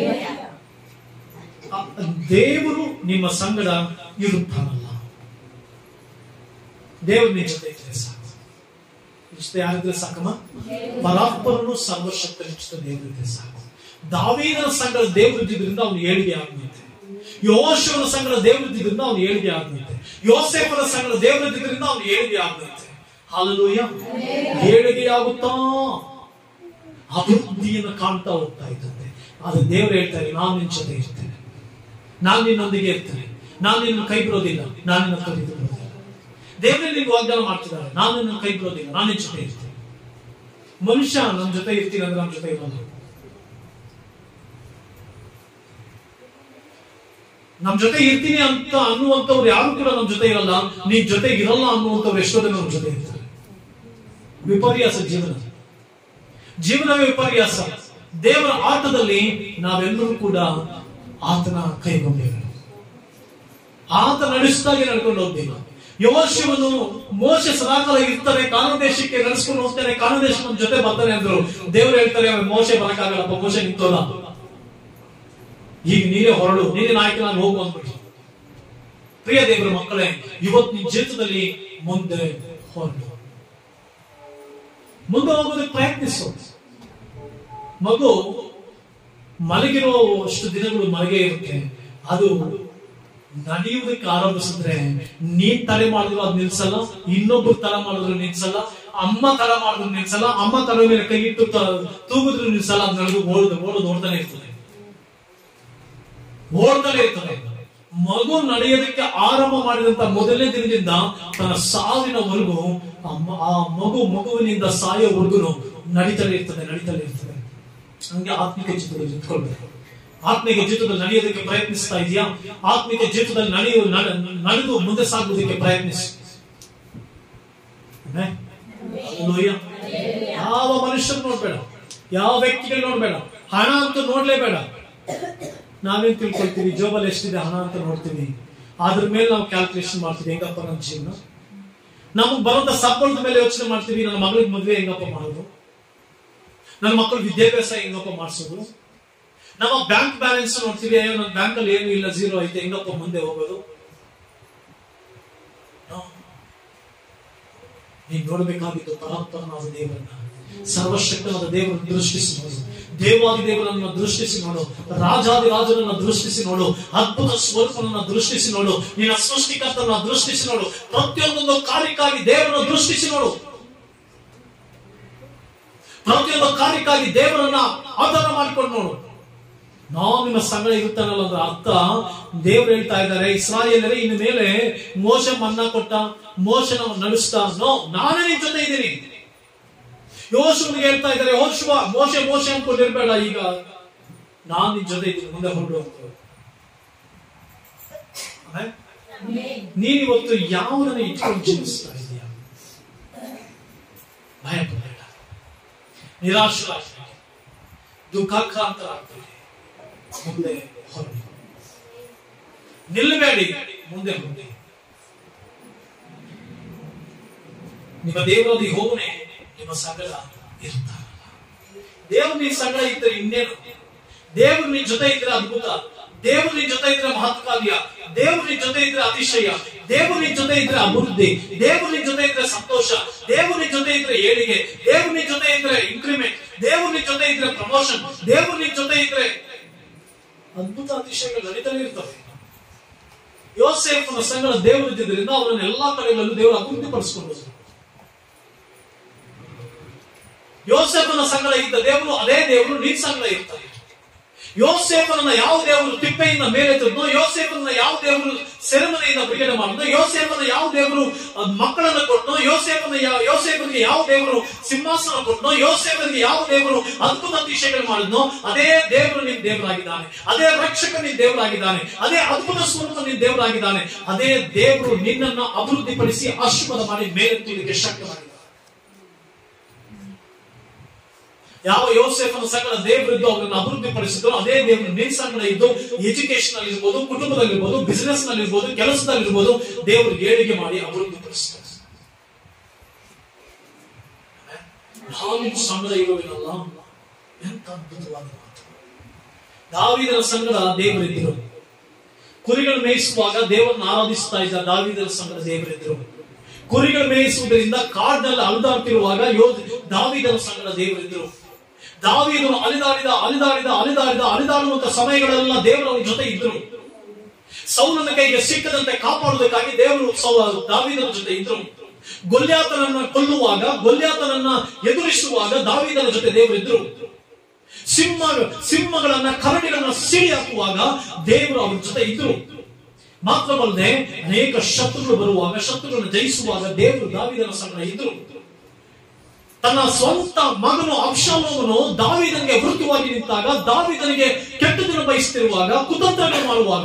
ದೇವರು ನಿಮ್ಮ ಸಂಗಡ ಇರುತ್ತಾನಲ್ಲ. ದೇವರು ನಿನ್ನ ಜೊತೆ ಇದ್ರೆ ಸಾಕು. ಇಷ್ಟ ಯಾರಿದ್ರೆ ಸಾಕಮ್ಮ? ಪರಾತ್ಪರನು ಸರ್ವಶಕ್ತನಿಷ್ಠ ದೇವರಿದ್ರೆ ಸಾಕು. ದಾವೀದನ ಸಂಗಡ ದೇವರಿದ್ದರಿಂದ ಅವನು ಏಳಿಗೆ ಆಗುವಂತೆ, ಯೋಶುವನ ಸಂಗಡ ದೇವರಿದ್ದರಿಂದ ಅವನು ಏಳಿಗೆ ಆಗುವಂತೆ, ಯೋಸೇಫನ ಸಂಗಡ ದೇವರಿದ್ದರಿಂದ ಅವನು ಏಳಿಗೆ ಆಗುವಂತೆ. ಹಲ್ಲೆಲೂಯಾ. ಏಳಿಗೆಯಾಗುತ್ತಾ ಅಭಿವೃದ್ಧಿಯನ್ನು ಕಾಣ್ತಾ ಹೋಗ್ತಾ ಇದ್ದಂತೆ. ಆದ್ರೆ ದೇವರು ಹೇಳ್ತಾರೆ, ನಾನು ನಿನ್ನ ಜೊತೆ ಇರ್ತೇನೆ, ನಾನು ನಿನ್ನೊಂದಿಗೆ ಇರ್ತೇನೆ, ನಾನು ನಿನ್ನ ಕೈ ಬಿಡೋದಿಲ್ಲ, ನಾನು ನಿನ್ನ ಕೈ ಬಿಡೋದಿಲ್ಲ. ದೇವರೇ ನಿಮ್ಗೆ ವಾಗ್ದಾನ ಮಾಡ್ತಿದ್ದಾರೆ, ನಾನು ನಿನ್ನ ಕೈ ಬಿಡೋದಿಲ್ಲ, ನಾನು ನಿನ್ನ ಜೊತೆ ಇರ್ತೇನೆ. ಮನುಷ್ಯ ನಮ್ಮ ಜೊತೆ ಇರ್ತೀನಿ ಅಂದ್ರೆ ನಮ್ಮ ಜೊತೆ ಇರೋದು, ನಮ್ ಜೊತೆ ಇರ್ತೀನಿ ಅಂತ ಅನ್ನುವಂಥವ್ರು ಯಾರು ಕೂಡ ನಮ್ ಜೊತೆ ಇರಲ್ಲ. ನೀನ್ ಜೊತೆಗೆ ಇರಲ್ಲ ಅನ್ನುವಂಥವ್ರು ಎಷ್ಟೋ ಜನ ನಮ್ ಜೊತೆ ಇರ್ತಾರೆ. ವಿಪರ್ಯಾಸ ಜೀವನವೇ ವಿಪರ್ಯಾಸ. ದೇವರ ಆಟದಲ್ಲಿ ನಾವೆಲ್ಲರೂ ಕೂಡ ಆತನ ಕೈಗೊಂಡೇವೆ, ಆತ ನಡೆಸಿದಾಗೆ ನಡ್ಕೊಂಡು ಹೋಗ್ತೀವಿ. ಯೋಶುವನು ಮೋಶೆ ಸದಾಕಾಲ ಇರ್ತಾರೆ, ಕಾನಾನ್ ದೇಶಕ್ಕೆ ನಡೆಸ್ಕೊಂಡು ಹೋಗ್ತಾನೆ, ಕಾನಾನ್ ದೇಶ ನಮ್ ಜೊತೆ ಬರ್ತಾನೆ ಅಂದ್ರು. ದೇವರು ಹೇಳ್ತಾರೆ, ಮೋಶೆ ಬರಕ್ಕಾಗಲ್ಲಪ್ಪ, ಮೋಶೆ ನಿಂತೋಲ್ಲ, ಈಗ ನೀನೇ ಹೊರಡು, ನೀನೇ ನಾಯಕ, ನಾನು ಹೋಗು ಅಂದ್ಬಿಟ್ಟು. ಪ್ರಿಯ ದೇವರ ಮಕ್ಕಳೇ, ಇವತ್ತು ನಿನ್ನ ಜೀವಿತದಲ್ಲಿ ಮುಂದೆ ಹೊರಡು, ಮುಂದೆ ಹೋಗೋದಕ್ಕೆ ಪ್ರಯತ್ನಿಸು. ಮಗು ಮಲಗಿರುವಷ್ಟು ದಿನಗಳು ಮಲಗೆ ಇರುತ್ತೆ, ಅದು ನಡೆಯುವುದಕ್ಕೆ ಆರಂಭಿಸಿದ್ರೆ ನೀನ್ ತಲೆ ಮಾಡಿದ್ರು ಅದು ನಿಲ್ಸಲ್ಲ, ಇನ್ನೊಬ್ರು ತಲೆ ಮಾಡಿದ್ರು ನಿಲ್ಸಲ್ಲ, ಅಮ್ಮ ತಲೆ ಮಾಡಿದ್ರು ನಿಲ್ಸಲ್ಲ, ಅಮ್ಮ ತಲೆ ಮೇಲೆ ಕೈ ಇಟ್ಟು ತೂಗಿದ್ರು ನಿಲ್ಸಲ್ಲ. ಅದು ನಡೆದು ಓಡ್ತಾನೆ ಇರ್ತದೆ. ಮಗು ನಡೆಯೋದಕ್ಕೆ ಆರಂಭ ಮಾಡಿದಂತ ಮೊದಲನೇ ದಿನದಿಂದ ತನ್ನ ಸಾವಿನವರೆಗೂ ಆ ಮಗುವಿನಿಂದ ಸಾಯೋವರೆಗೂ ನಡೀತಲೇ ಇರ್ತದೆ. ಹಂಗೆ ಆತ್ಮಿಕ ಜೀವಿತದಲ್ಲಿ ನಿಂತ್ಕೊಳ್ಬೇಕು. ಆತ್ಮಿಕ ಜೀವಿತದಲ್ಲಿ ನಡೆಯೋದಕ್ಕೆ ಪ್ರಯತ್ನಿಸ್ತಾ ಇದೆಯಾ? ಆತ್ಮಿಕ ಜೀವಿತದಲ್ಲಿ ನಡೆದು ಮುಂದೆ ಸಾಗುವುದಕ್ಕೆ ಪ್ರಯತ್ನಿಸಿ. ಯಾವ ಮನುಷ್ಯರು ನೋಡ್ಬೇಡ, ಯಾವ ವ್ಯಕ್ತಿಗಳು ನೋಡ್ಬೇಡ, ಹಣ ಅಂತೂ ನೋಡ್ಲೇಬೇಡ. ನಾವೇನ್ ತಿಳ್ಕೊಳ್ತೀವಿ? ಜೋಬಲ್ಲಿ ಎಷ್ಟಿದೆ ಹಣ ಅಂತ ನೋಡ್ತೀವಿ, ಅದ್ರ ಮೇಲೆ ನಾವು ಕ್ಯಾಲ್ಕುಲೇಷನ್ ಮಾಡ್ತೀವಿ. ಹೆಂಗಪ್ಪ ನಮ್ಮ ಜೀವನ, ನಮಗ್ ಬರೋಂತ ಸಂಬಳದ ಮೇಲೆ ಯೋಚನೆ ಮಾಡ್ತೀವಿ. ನನ್ನ ಮಗಳಿಗೆ ಮದುವೆ ಹೆಂಗಪ್ಪ ಮಾಡೋದು, ನನ್ನ ಮಕ್ಕಳ ವಿದ್ಯಾಭ್ಯಾಸ ಹೆಂಗಪ್ಪ ಮಾಡಿಸೋದು. ನಮ್ಮ ಬ್ಯಾಂಕ್ ಬ್ಯಾಲೆನ್ಸ್ ನೋಡ್ತೀವಿ, ಅಯ್ಯೋ ನನ್ನ ಬ್ಯಾಂಕ್ ಅಲ್ಲಿ ಏನು ಇಲ್ಲ, ಝೀರೋ ಐತೆ, ಹೆಂಗಪ್ಪ ಮುಂದೆ ಹೋಗೋದು. ನೀನ್ ನೋಡ್ಬೇಕಾಗಿತ್ತು ಪರಾತ್ಪರನಾದ ದೇವರನ್ನ, ಸರ್ವಶಕ್ತನಾದ ದೇವರನ್ನು ದೃಷ್ಟಿಸಿ ನೋಡು, ದೇವಾದಿ ದೇವರನ್ನ ದೃಷ್ಟಿಸಿ ನೋಡು, ರಾಜಾದಿ ರಾಜನನ್ನ ದೃಷ್ಟಿಸಿ ನೋಡು, ಅದ್ಭುತ ಸ್ವರೂಪನನ್ನ ದೃಷ್ಟಿಸಿ ನೋಡು, ನಿನ್ನ ಸೃಷ್ಟಿಕರ್ತನ ದೃಷ್ಟಿಸಿ ನೋಡು, ಪ್ರತಿಯೊಂದೊಂದು ಕಾರ್ಯಕ್ಕಾಗಿ ದೇವರನ್ನ ದೃಷ್ಟಿಸಿ ನೋಡು. ಪ್ರತಿಯೊಂದು ಕಾರ್ಯಕ್ಕಾಗಿ ದೇವರನ್ನ ಆಧಾರ ಮಾಡಿಕೊಂಡು ನೋಡು. ನಾವು ನಿಮ್ಮ ಸಂಗಡ ಇರುತ್ತಾನಲ್ಲ ಅಂದ್ರೆ ಅರ್ಥ, ದೇವ್ರು ಹೇಳ್ತಾ ಇದ್ದಾರೆ, ಇಸ್ರಾಯೇಲರೇ ಇನ್ನು ಮೇಲೆ ಮೋಶ ಮನ್ನಾ ಕೊಟ್ಟ, ಮೋಶನ ನಡೆಸ್ತಾ, ನಾನೇ ನಿನ್ ಜೊತೆ ಇದ್ದೀನಿ. ಯೋಶುವನಿಗೆ ಹೇಳ್ತಾ ಇದ್ದಾರೆ, ಮೋಶೆ ಅನ್ಕೊಂಡಿರ್ಬೇಡ, ಈಗ ನಾನ್ ನಿನ್ ಜೊತೆ ಇದ್ದೀನಿ, ಮುಂದೆ ಹೊರಡು ಅಂತ. ನೀನಿವತ್ತು ಯಾವುದನ್ನ ಇಟ್ಕೊಂಡು ಜೀವಿಸ್ತಾ ಇದೀಯ? ಭಯ ಪಡಬೇಡ, ನಿರಾಶರಾಗ್ತದೆ, ದುಃಖಾಕ್ರಾಂತರ ಆಗ್ತದೆ, ಮುಂದೆ ಹೊರಡಿ, ನಿಲ್ಲಬೇಡಿ, ಮುಂದೆ ಹೊರಡಿ. ನಿಮ್ಮ ದೇವರಾದ ಯೆಹೋವನೇ ನಿಮ್ಮ ಸಂಗಡ ಇರ್ತಾರಲ್ಲ. ದೇವರು ನಿನ್ ಸಂಗಡ ಇದ್ರೆ ಇನ್ನೇನು? ದೇವರು ನಿನ್ ಜೊತೆ ಇದ್ರೆ ಅದ್ಭುತ, ದೇವರು ನಿನ್ ಜೊತೆ ಇದ್ರೆ ಮಹತ್ಕಾರ್ಯ, ದೇವರು ನಿನ್ ಜೊತೆ ಇದ್ರೆ ಅತಿಶಯ, ದೇವರು ನಿನ್ ಜೊತೆ ಇದ್ರೆ ಅಭಿವೃದ್ಧಿ, ದೇವರು ನಿನ್ ಜೊತೆ ಇದ್ರೆ ಸಂತೋಷ, ದೇವರು ನಿನ್ ಜೊತೆ ಇದ್ರೆ ಏಳಿಗೆ, ದೇವರು ನಿನ್ ಜೊತೆ ಇದ್ರೆ ಇನ್ಕ್ರಿಮೆಂಟ್, ದೇವರು ನಿನ್ ಜೊತೆ ಇದ್ರೆ ಪ್ರಮೋಷನ್, ದೇವರು ನಿನ್ ಜೊತೆ ಇದ್ರೆ ಅದ್ಭುತ ಅತಿಶಯಗಳು ನಡೀತಾನೆ ಇರ್ತವೆ. ಯೋಸೇಫನ ಸಂಗಡ ದೇವರು ಇದ್ದಿದ್ದರಿಂದ ಅವರನ್ನು ಎಲ್ಲಾ ಕಡೆಗಳಲ್ಲೂ ದೇವರು ಅಭಿವೃದ್ಧಿ ಪಡಿಸಿಕೊಂಡು, ಯೋಸೇಫನ ಸಂಗಡ ಇದ್ದ ದೇವರು ಅದೇ ದೇವರು ನಿನ್ ಸಂಗಡ ಇರ್ತಾರೆ. ಯೋಸೇಫನನ್ನ ಯಾವ ದೇವರು ತಿಪ್ಪೆಯಿಂದ ಮೇಲೆ ತಂದು, ಯೋಸೇಫನನ್ನ ಯಾವ ದೇವರು ಸೆರೆಮನೆಯಿಂದ ಬಿಡುಗಡೆ ಮಾಡಿದ್ರು, ಯೋಸೇಫನ ಯಾವ ದೇವರು ಮಕ್ಕಳನ್ನು ಕೊಟ್ಟು, ಯೋಸೇಫನಿಗೆ ಯಾವ ದೇವರು ಸಿಂಹಾಸನ ಕೊಟ್ಟು, ಯೋಸೇಫನಿಗೆ ಯಾವ ದೇವರು ಅದ್ಭುತ ಅತಿಶಯಗಳು ಮಾಡಿದ್ನೋ ಅದೇ ದೇವರು ನಿನ್ ದೇವರಾಗಿದ್ದಾನೆ, ಅದೇ ರಕ್ಷಕ ನಿನ್ ದೇವರಾಗಿದ್ದಾನೆ, ಅದೇ ಅದ್ಭುತ ಸ್ವರೂಪ ನಿನ್ ದೇವರಾಗಿದ್ದಾನೆ, ಅದೇ ದೇವರು ನಿನ್ನನ್ನು ಅಭಿವೃದ್ಧಿ ಪಡಿಸಿ ಆಶೀರ್ವಾದ ಮಾಡಿ ಮೇಲೆತ್ತಲಿಕ್ಕೆ ಶಕ್ತಿ ಮಾಡಿದ. ಯಾವ ಯೋಸೇಫನ ಸಂಗಡ ದೇವರಿದ್ದು ಅವರನ್ನು ಅಭಿವೃದ್ಧಿ ಪಡಿಸಿದ್ರು, ಅದೇ ದೇವರು ನಿನ್ ಸಂಗಡ ಇದ್ದು ಎಜುಕೇಶನ್ ಅಲ್ಲಿ ಇರ್ಬೋದು, ಕುಟುಂಬದಲ್ಲಿರ್ಬೋದು, ಬಿಸಿನೆಸ್ ನಲ್ಲಿ ಇರ್ಬೋದು, ಕೆಲಸದಲ್ಲಿರ್ಬೋದು, ದೇವರು ಏಳಿಗೆ ಮಾಡಿ ಅಭಿವೃದ್ಧಿ ಪಡಿಸ್ತಾರೆ. ನಾವು ಸಂಗಡ ಇರುವುದಿಲ್ಲ. ಎಂತ ಅದ್ಭುತವಾದ ಮಾತು. ದಾವೀದನ ಸಂಗಡ ದೇವರಿದ್ದರು. ಕುರಿಗಳು ಮೇಯಿಸುವಾಗ ದೇವರನ್ನು ಆರಾಧಿಸ್ತಾ ಇದ್ದ ದಾವೀದನ ಸಂಗಡ ದೇವರಿದ್ದರು. ಕುರಿಗಳು ಮೇಯಿಸುವುದರಿಂದ ಕಾಡಿನಲ್ಲಿ ಅಲಿದಾಡ್ತಿರುವಾಗ ದಾವೀದನ ಸಂಗಡ ದೇವರಿದ್ದರು. ದಾವೀದನು ಅಲಿದಾಡುವಂತ ಸಮಯಗಳೆಲ್ಲ ದೇವರು ಅವನ ಜೊತೆ ಇದ್ರು. ಸೌಲನ ಕೈಗೆ ಸಿಕ್ಕದಂತೆ ಕಾಪಾಡುವುದಕ್ಕಾಗಿ ದೇವರು ದಾವೀದನ ಜೊತೆ ಇದ್ರು. ಗೊಲ್ಯಾತನನ್ನ ಕೊಲ್ಲುವಾಗ, ಗೊಲ್ಯಾತನನ್ನ ಎದುರಿಸುವಾಗ ದಾವೀದನ ಜೊತೆ ದೇವರಿದ್ರು. ಸಿಂಹಗಳನ್ನ, ಕರಡಿಗಳನ್ನ ಸಿಡಿ ಹಾಕುವಾಗ ದೇವರು ಅವರ ಜೊತೆ ಇದ್ರು. ಮಾತ್ರವಲ್ಲದೆ ಅನೇಕ ಶತ್ರುಗಳು ಬರುವಾಗ, ಶತ್ರುಗಳನ್ನು ಜಯಿಸುವಾಗ ದೇವರು ದಾವೀದನ ಸಂಗಡ ಇದ್ರು. ತನ್ನ ಸ್ವಂತ ಮಗನು ಅಬ್ಷಾಲೋಮನು ದಾವೀದನಿಗೆ ವಿರುದ್ಧವಾಗಿ ನಿಂತಾಗ, ದಾವೀದನಿಗೆ ಕೆಟ್ಟದನ್ನು ಬಯಸುತ್ತಿರುವಾಗ, ಕುತಂತ್ರಗಳು ಮಾಡುವಾಗ,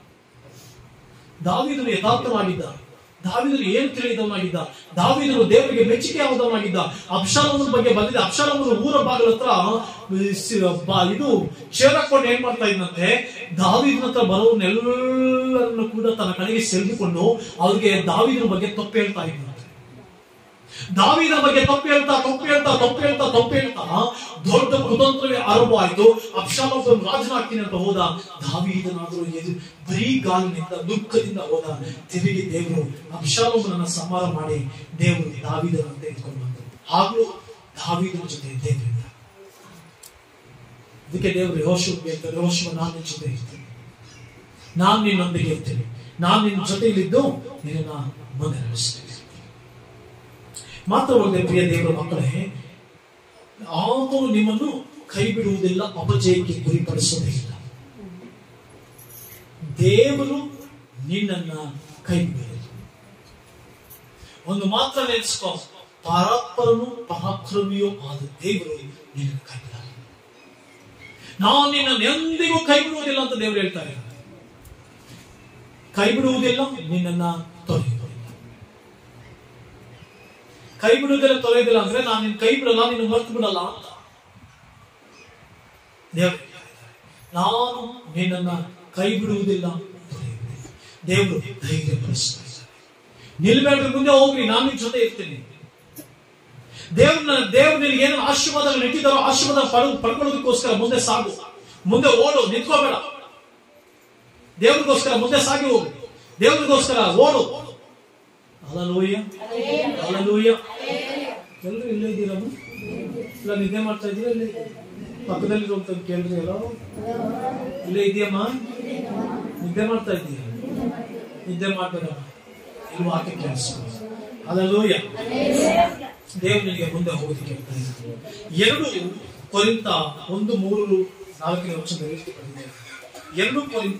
ದಾವೀದನು ಯಥಾರ್ಥವಾಗಿದ್ದ, ದಾವೀದನು ಏನು ತಿಳಿದವನಾಗಿದ್ದ, ದಾವೀದನು ದೇವರಿಗೆ ಮೆಚ್ಚುಗೆ ಆದವನಾಗಿದ್ದ. ಅಬ್ಷಾಲೋಮನ ಬಗ್ಗೆ ಬಂದಿದೆ. ಅಬ್ಷಾಲೋಮನ ಊರ ಬಾಗಿಲ ಹತ್ರ ಇದು ಚೇರಾಕೊಂಡು ಏನ್ ಮಾಡ್ತಾ ಇದ್ದಂತೆ, ದಾವೀದನ ಹತ್ರ ಬರೋರ್ನೆಲ್ಲರನ್ನು ಕೂಡ ತನ್ನ ಕಡೆಗೆ ಸೆಳೆದುಕೊಂಡು ಅವ್ರಿಗೆ ದಾವೀದನ ಬಗ್ಗೆ ತಪ್ಪು ಹೇಳ್ತಾ ಇದ್ದಂತೆ. ದಾವೀದನ ಬಗ್ಗೆ ತಪ್ಪು ಹೇಳ್ತಾ ದೊಡ್ಡ ಕುತಂತ್ರವೇ ಆರಂಭ ಆಯ್ತು. ಅಬ್ಷಾಲೋಮನು ರಾಜನಾಗ್ತೀನಿ ಅಂತ ಹೋದ. ದಾವೀದನಾದರೂ ಬರೀ ಗಾಲಿನಿಂದ ದುಃಖದಿಂದ ಹೋದ. ತಿರುಗಿ ದೇವರು ಅಬ್ಷಾಲೋಮನನ್ನ ಸಂಹಾರ ಮಾಡಿ ದೇವರು ದಾವೀದನನ್ನು ತೆಗೆದುಕೊಂಡು ಬಂದರು. ಹಾಗೂ ದಾವೀದನ ಜೊತೆ ದೇವರಿದ್ದ. ಅದಕ್ಕೆ ದೇವರು ಯೆಹೋಶುವನಿಗೆ ಹೇಳ್ತಾರೆ, ಯೆಹೋಶುವ ನಾನು ನಿನ್ನ ಜೊತೆ ಇರ್ತೇನೆ, ನಾನು ನಿನ್ನೊಂದಿಗೆ ಇರ್ತೇನೆ, ನಾನು ನಿನ್ನ ಜೊತೆಯಲ್ಲಿದ್ದು ನಿನ್ನ ಮುಂದೆ ನಡೆಸ್ತೇನೆ. ಮಾತ್ರವಲ್ಲದೆ ಪ್ರಿಯ ದೇವರ ಮಕ್ಕಳೇ, ಆತನು ನಿಮ್ಮನ್ನು ಕೈ ಬಿಡುವುದಿಲ್ಲ, ಅಪಜಯಕ್ಕೆ ಗುರಿಪಡಿಸುವುದಿಲ್ಲ. ದೇವರು ನಿನ್ನನ್ನ ಕೈ ಬಿಡೋದು. ಒಂದು ಮಾತ್ರ ನೆನೆಸ್ಕೋ, ಪರಾತ್ಪರನು ಪರಾಕ್ರಮಿಯೂ ಆದ ದೇವರು ನಿನ್ನ ಕೈ ಬಿಡಲ್ಲ. ನಾನು ನಿನ್ನನ್ನು ಎಂದಿಗೂ ಕೈ ಬಿಡುವುದಿಲ್ಲ ಅಂತ ದೇವರು ಹೇಳ್ತಾರೆ. ಕೈ ಬಿಡುವುದಿಲ್ಲ, ನಿನ್ನನ್ನ ತೊರೆಯುವುದಿಲ್ಲ. ಕೈ ಬಿಡುವುದಿಲ್ಲ, ತೊರೆಯುವುದಿಲ್ಲ ಅಂದ್ರೆ ನಾನು ನಿನ್ನ ಕೈ ಬಿಡಲ್ಲ, ನಿನ್ನ ಮರೆತು ಬಿಡಲ್ಲ ಅಂತ ದೇವರು. ನಾನು ನಿನ್ನನ್ನ ಕೈ ಬಿಡುವುದಿಲ್ಲ, ತೊರೆಯುವುದಿಲ್ಲ. ದೇವರು ಧೈರ್ಯ ಪಡಿಸ್ತಾರೆ. ನಿಲ್ಬೇಡ್ರಿ, ಮುಂದೆ ಹೋಗ್ರಿ, ನಾನು ನಿನ್ ಜೊತೆ ಇರ್ತೀನಿ. ದೇವ್ರು ನಿನಗೆ ಏನು ಆಶೀರ್ವಾದಗಳು ಇಟ್ಟಿದ್ದಾರೋ ಆಶೀರ್ವಾದ ಪಡ್ಕೊಳ್ಳೋದಕ್ಕೋಸ್ಕರ ಮುಂದೆ ಸಾಗು, ಮುಂದೆ ಓಡು, ನಿಂತ್ಕೋಬೇಡ. ದೇವ್ರಿಗೋಸ್ಕರ ಮುಂದೆ ಸಾಗಿ ಹೋಗು, ದೇವ್ರಿಗೋಸ್ಕರ ಓಡು. Hallelujah, hallelujah. ಎಲ್ಲರೂ ಇಲ್ಲೇ ಇದ್ದೀರಾ? ಇಲ್ಲ ನಿದ್ದೆ ಮಾಡ್ತಾ ಇದ್ದೀರಾ? ಇಲ್ಲಿ ಪಕ್ಕದಲ್ಲಿ ಹೋಗ್ತಾ ಕೇಳಿದ್ರಿ, ಎಲ್ಲೋ ಇಲ್ಲೇ ಇದೆಯಮ್ಮ, ನಿದ್ದೆ ಮಾಡ್ತಾ ಇದ್ದೀಯ? ನಿದ್ದೆ ಮಾಡ್ಬೇಕಮ್ಮ, ಇಲ್ಲಿ ವಾಕ್ಯ ಕೇಳಿಸ್ಕೊ. ಹಲ್ಲೆಲೂಯಾ. ದೇವರು ನಿನಗೆ ಮುಂದೆ ಹೋಗೋದಕ್ಕೆ ಹೇಳ್ತಾ ಇದ್ದಾರೆ. 2 ಕೊರಿಂಥ 1:3-4 ರೀತಿ ಬಂದಿದೆ. 2 ಕೊರಿಂಥ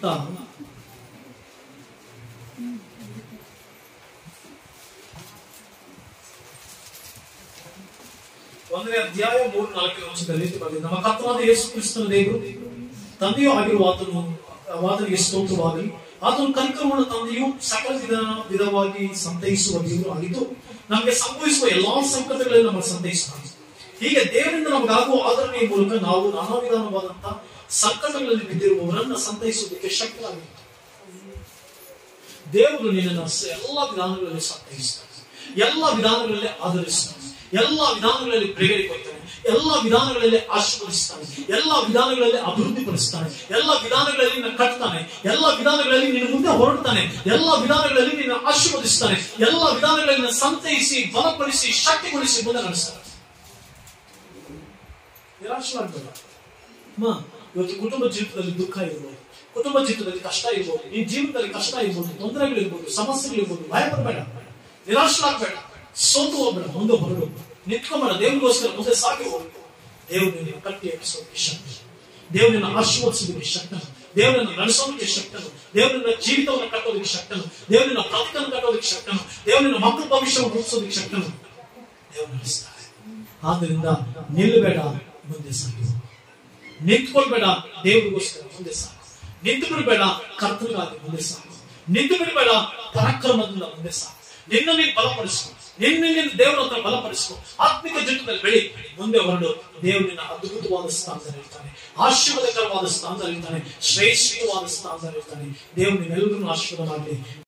1ನೇ ಅಧ್ಯಾಯ 3-4 ರೀತಿ ಬಂದಿದೆ. ನಮ್ಮ ಕರ್ತನಾದ ಯೇಸು ಕ್ರಿಸ್ತನ ದೇವರು ತಂದೆಯೂ ಆಗಿರುವ ಆತನಿಗೆ ಸ್ತೋತ್ರವಾಗಲಿ. ಆತನು ಕನಿಕರವುಳ್ಳ ತಂದೆಯು ಸಕಲ ವಿಧವಾಗಿ ಸಂತೈಸುವ ದೇವರು ಆಗಿದ್ದು ನಮಗೆ ಸಂಭವಿಸುವ ಎಲ್ಲಾ ಸಂಕಟಗಳಲ್ಲಿ ನಮಗೆ ಸಂತೈಸುತ್ತಾನೆ. ಹೀಗೆ ದೇವರಿಂದ ನಮಗಾಗುವ ಆದರಣೆಯ ಮೂಲಕ ನಾವು ನಾನಾ ವಿಧಾನವಾದಂತಹ ಸಂಕಟಗಳಲ್ಲಿ ಬಿದ್ದಿರುವವರನ್ನ ಸಂತೈಸುವುದಕ್ಕೆ ಶಕ್ತರಾಗಿತ್ತು. ದೇವರು ನಿನ್ನನ್ನು ಎಲ್ಲಾ ವಿಧಾನಗಳಲ್ಲಿ ಸಂತೈಸ್ತಾನೆ, ಎಲ್ಲಾ ವಿಧಾನಗಳಲ್ಲಿ ಆಧರಿಸ್ತಾನೆ, ಎಲ್ಲಾ ವಿಧಾನಗಳಲ್ಲಿ ಪ್ರೇರಣೆ ಕೊಡ್ತಾನೆ, ಎಲ್ಲಾ ವಿಧಾನಗಳಲ್ಲಿ ಆಶೀರ್ವದಿಸ್ತಾನೆ, ಎಲ್ಲಾ ವಿಧಾನಗಳಲ್ಲಿ ಅಭಿವೃದ್ಧಿ ಪಡಿಸ್ತಾನೆ, ಎಲ್ಲಾ ವಿಧಾನಗಳಲ್ಲಿ ನಿನ್ನ ಕಟ್ತಾನೆ, ಎಲ್ಲಾ ವಿಧಾನಗಳಲ್ಲಿ ನಿನ್ನ ಮುಂದೆ ಹೊರಡ್ತಾನೆ, ಎಲ್ಲಾ ವಿಧಾನಗಳಲ್ಲಿ ನಿನ್ನ ಆಶೀರ್ವದಿಸ್ತಾನೆ, ಎಲ್ಲಾ ವಿಧಾನಗಳಲ್ಲಿ ನಿನ್ನ ಸಂತೈಸಿ ಬಲಪಡಿಸಿ ಶಕ್ತಿಗೊಳಿಸಿ ಮುಂದೆ ನಡೆಸ್ತಾನೆ. ನಿರಾಶರಾಗಬೇಡ. ಇವತ್ತು ಕುಟುಂಬ ಜೀವಿತದಲ್ಲಿ ದುಃಖ ಇರ್ಬೋದು, ಕುಟುಂಬ ಜೀವಿತದಲ್ಲಿ ಕಷ್ಟ ಇರ್ಬೋದು, ನಿನ್ನ ಜೀವನದಲ್ಲಿ ಕಷ್ಟ ಇರ್ಬೋದು, ತೊಂದರೆಗಳಿರ್ಬೋದು, ಸಮಸ್ಯೆಗಳಿರ್ಬೋದು. ಭಯಪಡಬೇಡ, ನಿರಾಶರಾಗಬೇಡ, ಸೋತು ಹೋಗ್ಬೇಡ, ಮುಂದೆ ಹೊರಡು, ನಿಂತ್ಕೊಂಬೇಡ. ದೇವರಿಗೋಸ್ಕರ ಮುಂದೆ ಸಾಗಿ ಹೋಗ್ಬೇಕು. ದೇವರು ನಿನ್ನ ಕಟ್ಟಿ ಎಬ್ಬಿಸೋದಕ್ಕೆ ಶಕ್ತಿ, ದೇವರನ್ನ ಆಶೀರ್ವದಿಸೋದಕ್ಕೆ ಶಕ್ತನು, ದೇವರನ್ನು ನಡೆಸೋದಕ್ಕೆ ಶಕ್ತನು, ದೇವರನ್ನ ಜೀವಿತವನ್ನು ಕಟ್ಟೋದಕ್ಕೆ ಶಕ್ತನು, ದೇವರನ್ನ ಬದುಕನ್ನು ಕಟ್ಟೋದಕ್ಕೆ ಶಕ್ತನು, ದೇವರನ್ನ ಮಕ್ಕಳ ಭವಿಷ್ಯವನ್ನು ರೂಪಿಸೋದಕ್ಕೆ ಶಕ್ತನು. ದೇವರು ನಡೆಸ್ತಾರೆ. ಆದ್ದರಿಂದ ನಿಲ್ಲಬೇಡ, ಮುಂದೆ ಸಾಗಿ ಹೋಗು. ನಿಂತ್ಕೊಳ್ಬೇಡ, ದೇವರಿಗೋಸ್ಕರ ಮುಂದೆ ಸಾಗು. ನಿಂತು ಬಿಡಬೇಡ, ಕರ್ತನಿಗಾಗಿ ಮುಂದೆ ಸಾಗು. ನಿಂತು ಬಿಡಬೇಡ, ಪರಾಕ್ರಮದಿಂದ ಮುಂದೆ ಸಾಗು. ನಿನ್ನ ನೀನು ಬಲಪಡಿಸ್ಕೊ, ನಿನ್ನ ದೇವರ ಹತ್ರ ಬಲಪಡಿಸ್ಕೊ. ಆತ್ಮಿಕ ಜೀವಿತದಲ್ಲಿ ಬೆಳಿ, ಮುಂದೆ ಹೊರಡು. ದೇವರಿನ ಅದ್ಭುತವಾದ ಸ್ಥಾನದಲ್ಲಿ ಇರ್ತಾನೆ, ಆಶೀರ್ವಾದಕರವಾದ ಸ್ಥಾನದಲ್ಲಿ ಇರ್ತಾನೆ, ಶ್ರೇಷ್ಠವಾದ ಸ್ಥಾನದಲ್ಲಿ ಇರ್ತಾನೆ. ದೇವರು ನಿಮ್ಮೆಲ್ಲರನ್ನು ಆಶೀರ್ವಾದ ಮಾಡಲಿ.